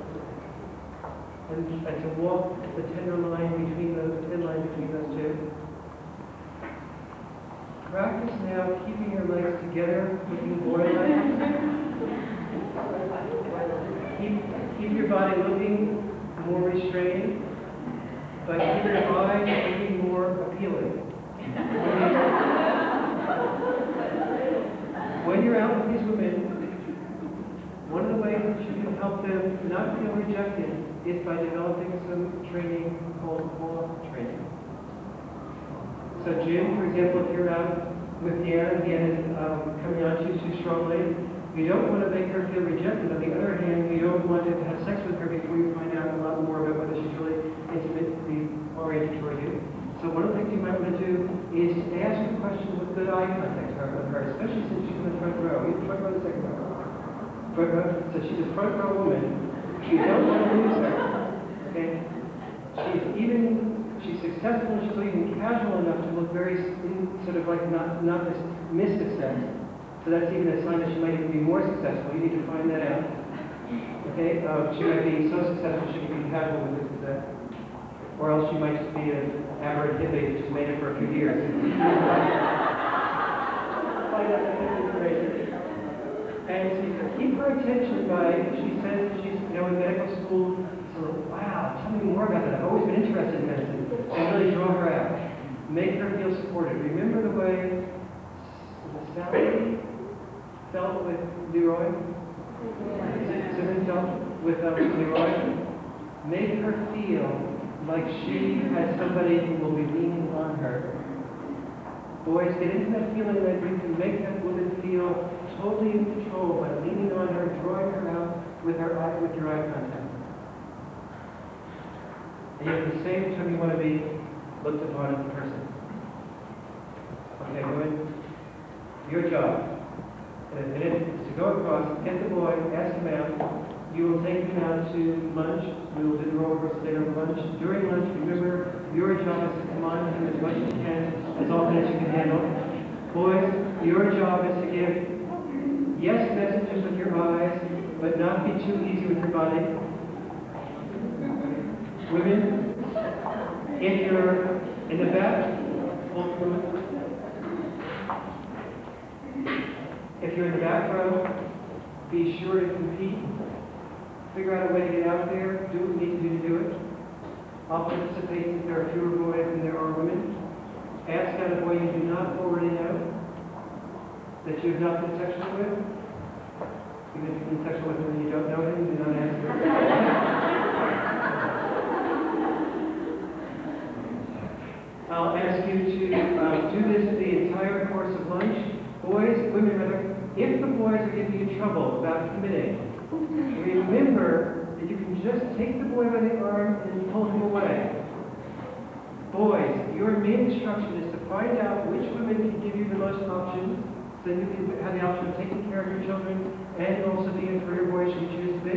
and, and to walk the tender line between those, the thin line between those two. Practice now keeping your legs together, looking boy-like. keep, keep your body looking more restrained, but keep your eyes looking more appealing. When you're out with these women, one of the ways that you can help them not feel rejected is by developing some training called call training. So Jim, for example, if you're out with Deanna, Deanna is um, coming on to you too strongly, you don't want to make her feel rejected. On the other hand, you don't want to have sex with her before you find out a lot more about whether she's really intimately oriented toward you. So one of the things you might want to do is to ask her questions with good eye contact with her, especially since she's in the front row. You're in the front row, the second row. Front row. So she's a front row woman. You don't want to lose her. Okay? She's even, she's successful, she's even casual enough to look very sort of like not, not this miss success. So that's even a sign that she might even be more successful. You need to find that out. Okay, uh, she might be so successful she can be casual with her success. Or else she might just be an aberrant hippie that just made it for a few years. And she keep her attention by, she says she's, you know, in medical school, so, wow, tell me more about that. I've always been interested in medicine. And really draw her out. Make her feel supported. Remember the way Sally felt with Leroy? Susan felt with um, Leroy? Make her feel like she has somebody who will be leaning on her. Boys, get into that feeling that you can make that woman feel totally in control by leaning on her, drawing her out with her eye, with your eye contact. And yet at the same time you want to be looked upon as a person. Okay, women, your job in a minute is to go across, get the boy, ask him out. You will take him out to lunch. We will do the role reversal later over lunch. During lunch, remember, your job is to come on him as much as you can, as often as you can handle. Boys, your job is to give yes messages with your eyes, but not be too easy with your body. Women, if you're in the back, hold through. If you're in the back row, be sure to compete. Figure out a way to get out there, do what you need to do to do it. I'll participate if there are fewer boys than there are women. Ask out a boy you do not already know, that you have not been sexual with. Even if you've been sexual with him and you don't know him, do not ask him. I'll ask you to uh, do this the entire course of lunch. Boys, women rather, if the boys are giving you trouble about committing, remember that you can just take the boy by the arm and pull him away. Boys, your main instruction is to find out which women can give you the most options, so you can have the option of taking care of your children and also being a career boy should you choose to be.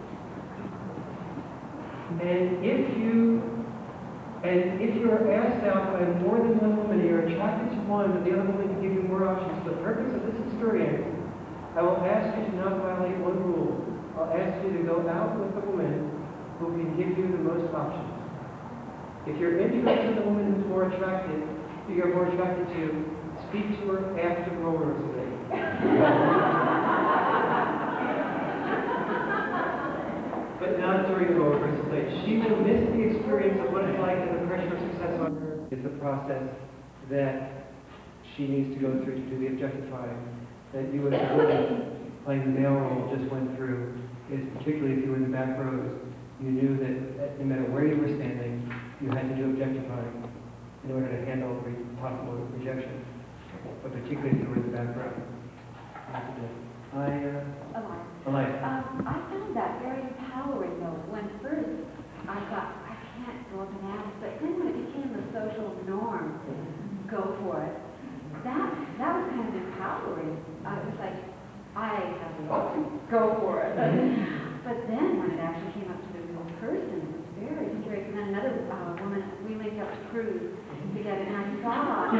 And if you and if you are asked out by more than one woman, you're attracted to one, but the other woman can give you more options. For the purpose of this experience, I will ask you to not violate one rule. I'll ask you to go out with the woman who can give you the most options. If you're interested in the woman who's more attractive, who you're more attracted to, speak to her after the role reversal day. But not during the role reversal day. She will miss the experience of what it's like and the pressure of success on her. It's the process that she needs to go through to do the objectifying that you as a woman playing the male role just went through. Is particularly if you were in the back rows, you knew that no matter where you were standing, you had to do objectifying in order to handle re possible rejection. But particularly if you were in the back row. I, uh, Alive. Um, I found that very empowering, though. When first I thought, I can't go up and ask, but then when it became a social norm, go for it. That that was kind of empowering. Uh, it was like, I have the option, go for it. But then when it actually came up to the real person, it was very scary. And then another uh, woman, we linked up to cruise together, and I thought,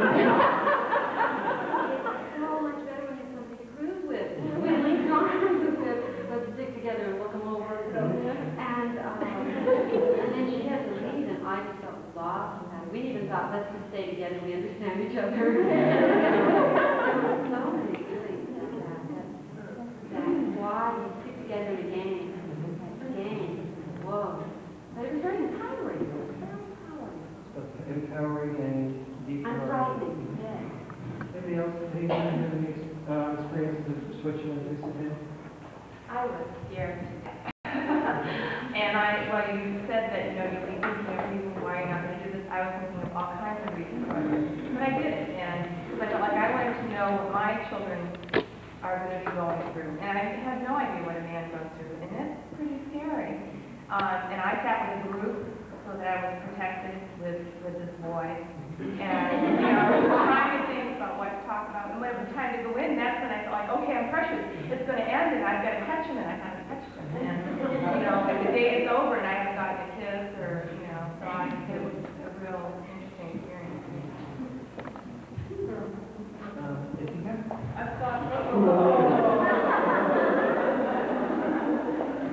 it's so much better when you have something to cruise with. We linked arms with it, let's stick together and look them over. And, um, and then she had to leave, and I just felt lost. We even thought, let's just stay together, we understand each other. There were so many feelings like that. That's why you stick together in a game. A game. Whoa. But it was very empowering. It was very empowering. Empowering and deep. Unfrightening, yes. Anybody else? Anybody have any uh, experiences of switching and losing? I was scared. And I, well, you said that, you know, you think there's no reason why you're not going to do this. I was thinking of all kinds of reasons why. But I did it. And I felt like I wanted to know what my children are going to be going through. And I had no idea what a man goes through. And it's pretty scary. Um, and I sat with a group so that I was protected with, with this boy. And, you know, trying to think about what to talk about. And when it was time to go in, that's when I felt like, okay, I'm precious. It's going to end, and I've got to catch him, and I haven't touched him. And, you know, and the day is over, and I haven't gotten a kiss, or, you know, so I, it was a real interesting experience. Um, I've got,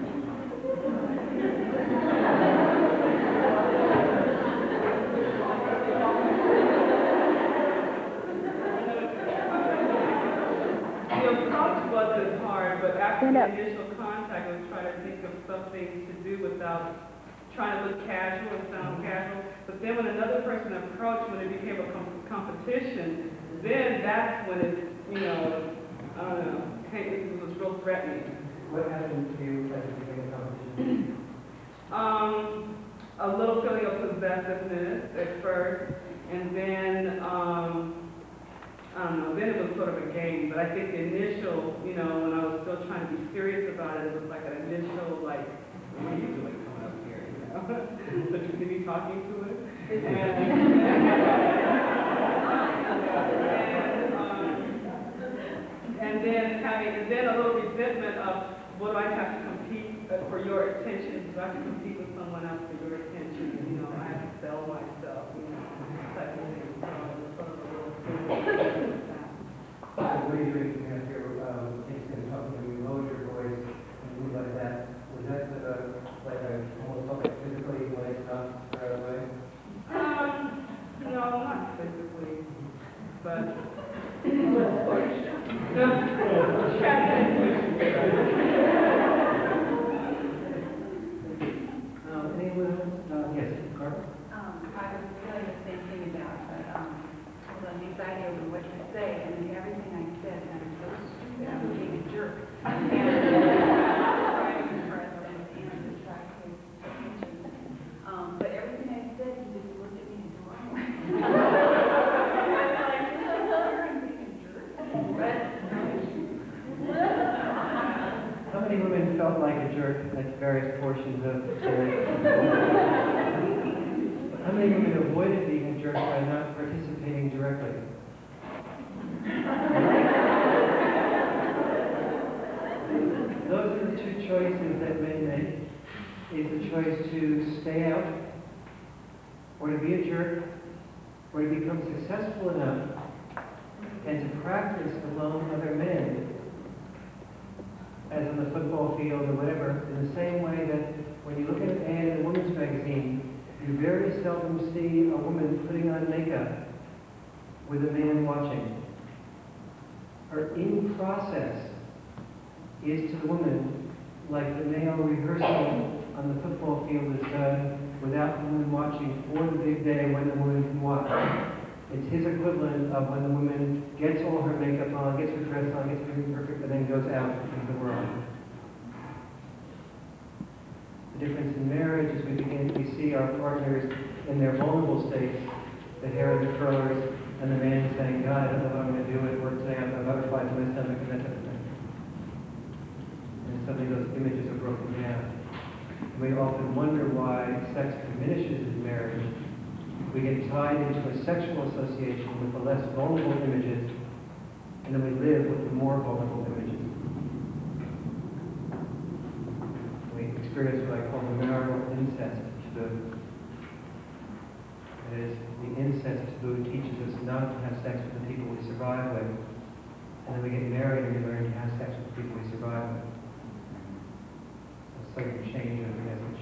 The approach wasn't hard, but after the initial contact, I was trying to think of something to do without trying to look casual and sound casual. But then when another person approached, when it became a com- competition, then that's when it, you know, I don't know, it was real threatening. What happened to you as it became a competition? Um, a little feeling of possessiveness at first, and then, um, I don't know, then it was sort of a game, but I think the initial, you know, when I was still trying to be serious about it, it was like an initial, like, what are you doing coming up here, you know? But you see me talking to it? And, and, um, and then having, and then a little resentment of, what do I have to compete uh, for your attention? Do I have to compete with someone else for your attention? You know, I have to sell myself, you know, type of thing. So it was sort of a little thing. The way you're raising up your, um, instant talking, you lowered your voice and things like that. Was that, uh, like a, almost like physically, like, not far away? Um, no, not physically, but. Um, anyone else? Uh, yes, Carl? Um, I was feeling the same thing about, uh, um, the anxiety over what to say, and then everything I said sounded so stupid, I was being a jerk. And trying to impress and, and distract his attention. Um, but everything I said, he just looked at me and said, "Wrong way." Like, I'm being a jerk. But, How many women felt like a jerk at various portions of the series? How many women avoided being a jerk by not participating directly? Those are the two choices that men make. Is the choice to stay out, or to be a jerk, or to become successful enough and to practice among other men, as on the football field or whatever, in the same way that when you look at an ad in a women's magazine, you very seldom see a woman putting on makeup with a man watching. Her in process is to the woman like the male rehearsal on the football field is done without the woman watching for the big day when the woman can watch. It's his equivalent of when the woman gets all her makeup on, gets her dress on, gets everything perfect, and then goes out into the world. The difference in marriage is we begin, we see our partners in their vulnerable states, the hair and the curlers, and the man saying, God, I don't know how I'm going to do it, work today, I've got butterflies in my stomach, and that type of thing. And suddenly those images are broken down. We often wonder why sex diminishes in marriage. We get tied into a sexual association with the less vulnerable images, and then we live with the more vulnerable images. We experience what I call the marital incest taboo. That is, the incest taboo teaches us not to have sex with the people we survive with, and then we get married and we learn to have sex with the people we survive with. So you change of the message.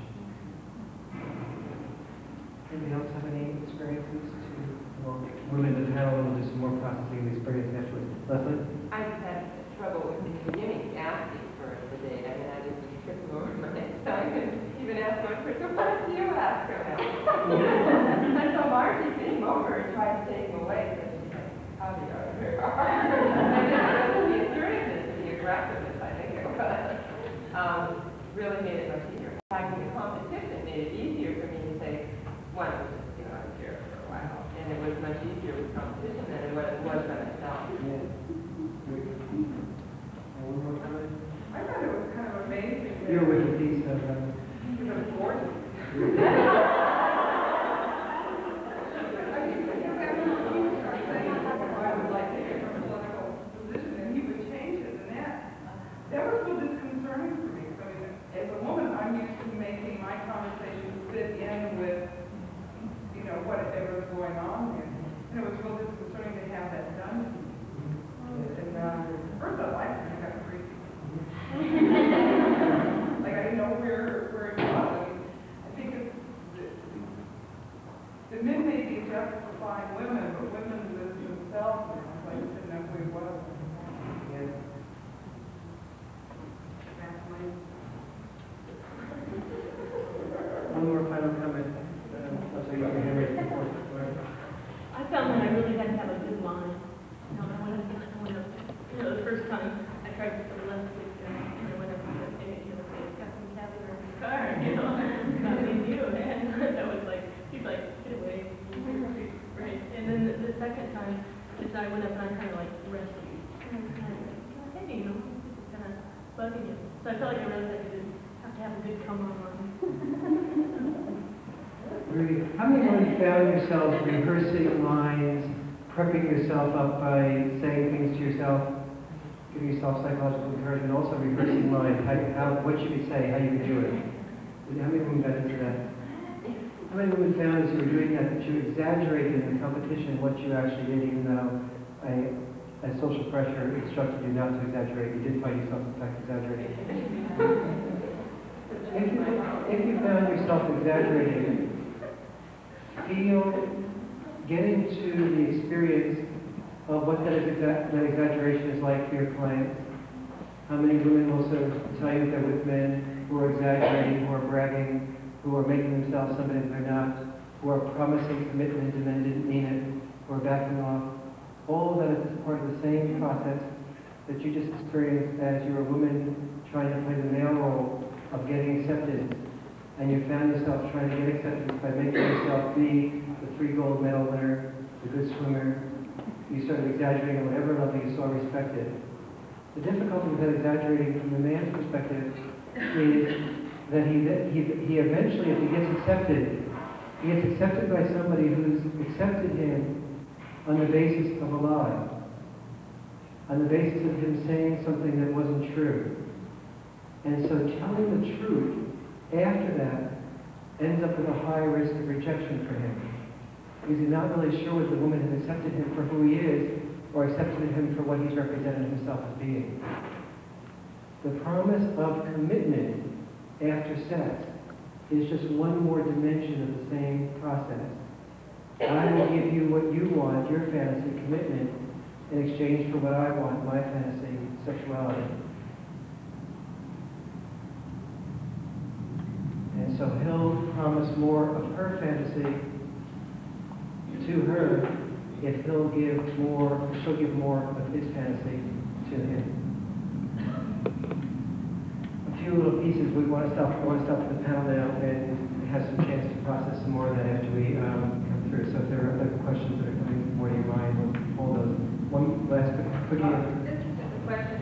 Anybody else have any experiences to, well, women that have a little bit more processing of the experience afterwards? Leslie? I just had trouble with the beginning asking for the date. I mean, I just tripped over my next time and even asked one person, what if you ask her now? And so Margie came over and tried to take him away. So she's like, how do you know very hard? I didn't really the assertiveness, the aggressiveness, I think it was, um, really made it much easier. Having the competition made it easier for me to say, one, was just, you know, I was here for a while, and it was much easier with competition than it was, was by myself. Yeah. One more time. I thought it was kind of amazing. that- You're with a piece of, uh, It was gorgeous. I would like to hear from a political position, and he would change it, and that, that was so disconcerting for me. I mean, as a woman, I'm used to making my conversation fit in with, you know, whatever's going on, and, and it was real disconcerting to have that done to me. And, uh, first I liked it, I got freaky. Like, I didn't know where, where it was. I mean, I think it's first time I tried to put left with, uh, you know, whenever you have any, you know, say, it's got some caviar in the car, you know, not me and you, and that was like, he's like, get away, right? And then the, the second time, is I went up and I kind of like rescued. And I was like, hey, you know, this is kind of bugging you. So I felt like I realized I didn't have to have a good come on one. Rudy, how many of you found yourselves rehearsing lines, prepping yourself up by saying things to yourself, giving yourself psychological encouragement, also rehearsing lines, how, how, what you could say, how you could do it? How many women got into that? How many women found as you were doing that that you exaggerated in the competition what you actually did, even though a, a social pressure instructed you not to exaggerate, you did find yourself in fact exaggerating? If you, if you found yourself exaggerating, feel, get into the experience of what that, is exa that exaggeration is like for your clients. How many women will sort of tell you that they're with men who are exaggerating, who are bragging, who are making themselves somebody that they're not, who are promising commitment and then didn't mean it, who are backing off. All of that is part of the same process that you just experienced as you're a woman trying to play the male role of getting accepted. And you found yourself trying to get acceptance by making yourself be the three gold medal winner, the good swimmer. You started exaggerating at whatever level you saw respected. The difficulty with that exaggerating from the man's perspective is that he, he, he eventually, if he gets accepted, he gets accepted by somebody who's accepted him on the basis of a lie, on the basis of him saying something that wasn't true. And so telling the truth after that ends up with a high risk of rejection for him. Because he's not really sure whether the woman has accepted him for who he is or accepted him for what he's represented himself as being. The promise of commitment after sex is just one more dimension of the same process. I will give you what you want, your fantasy, commitment, in exchange for what I want, my fantasy, sexuality. And so he'll promise more of her fantasy to her if he'll give more, she'll give more of his fantasy to him. A few little pieces. We want to stop. We want to stop the panel now and have some chance to process some more of that after we um, come through. So if there are other questions that are coming more to your mind, we'll hold those. One last quick. quick Uh, this is a question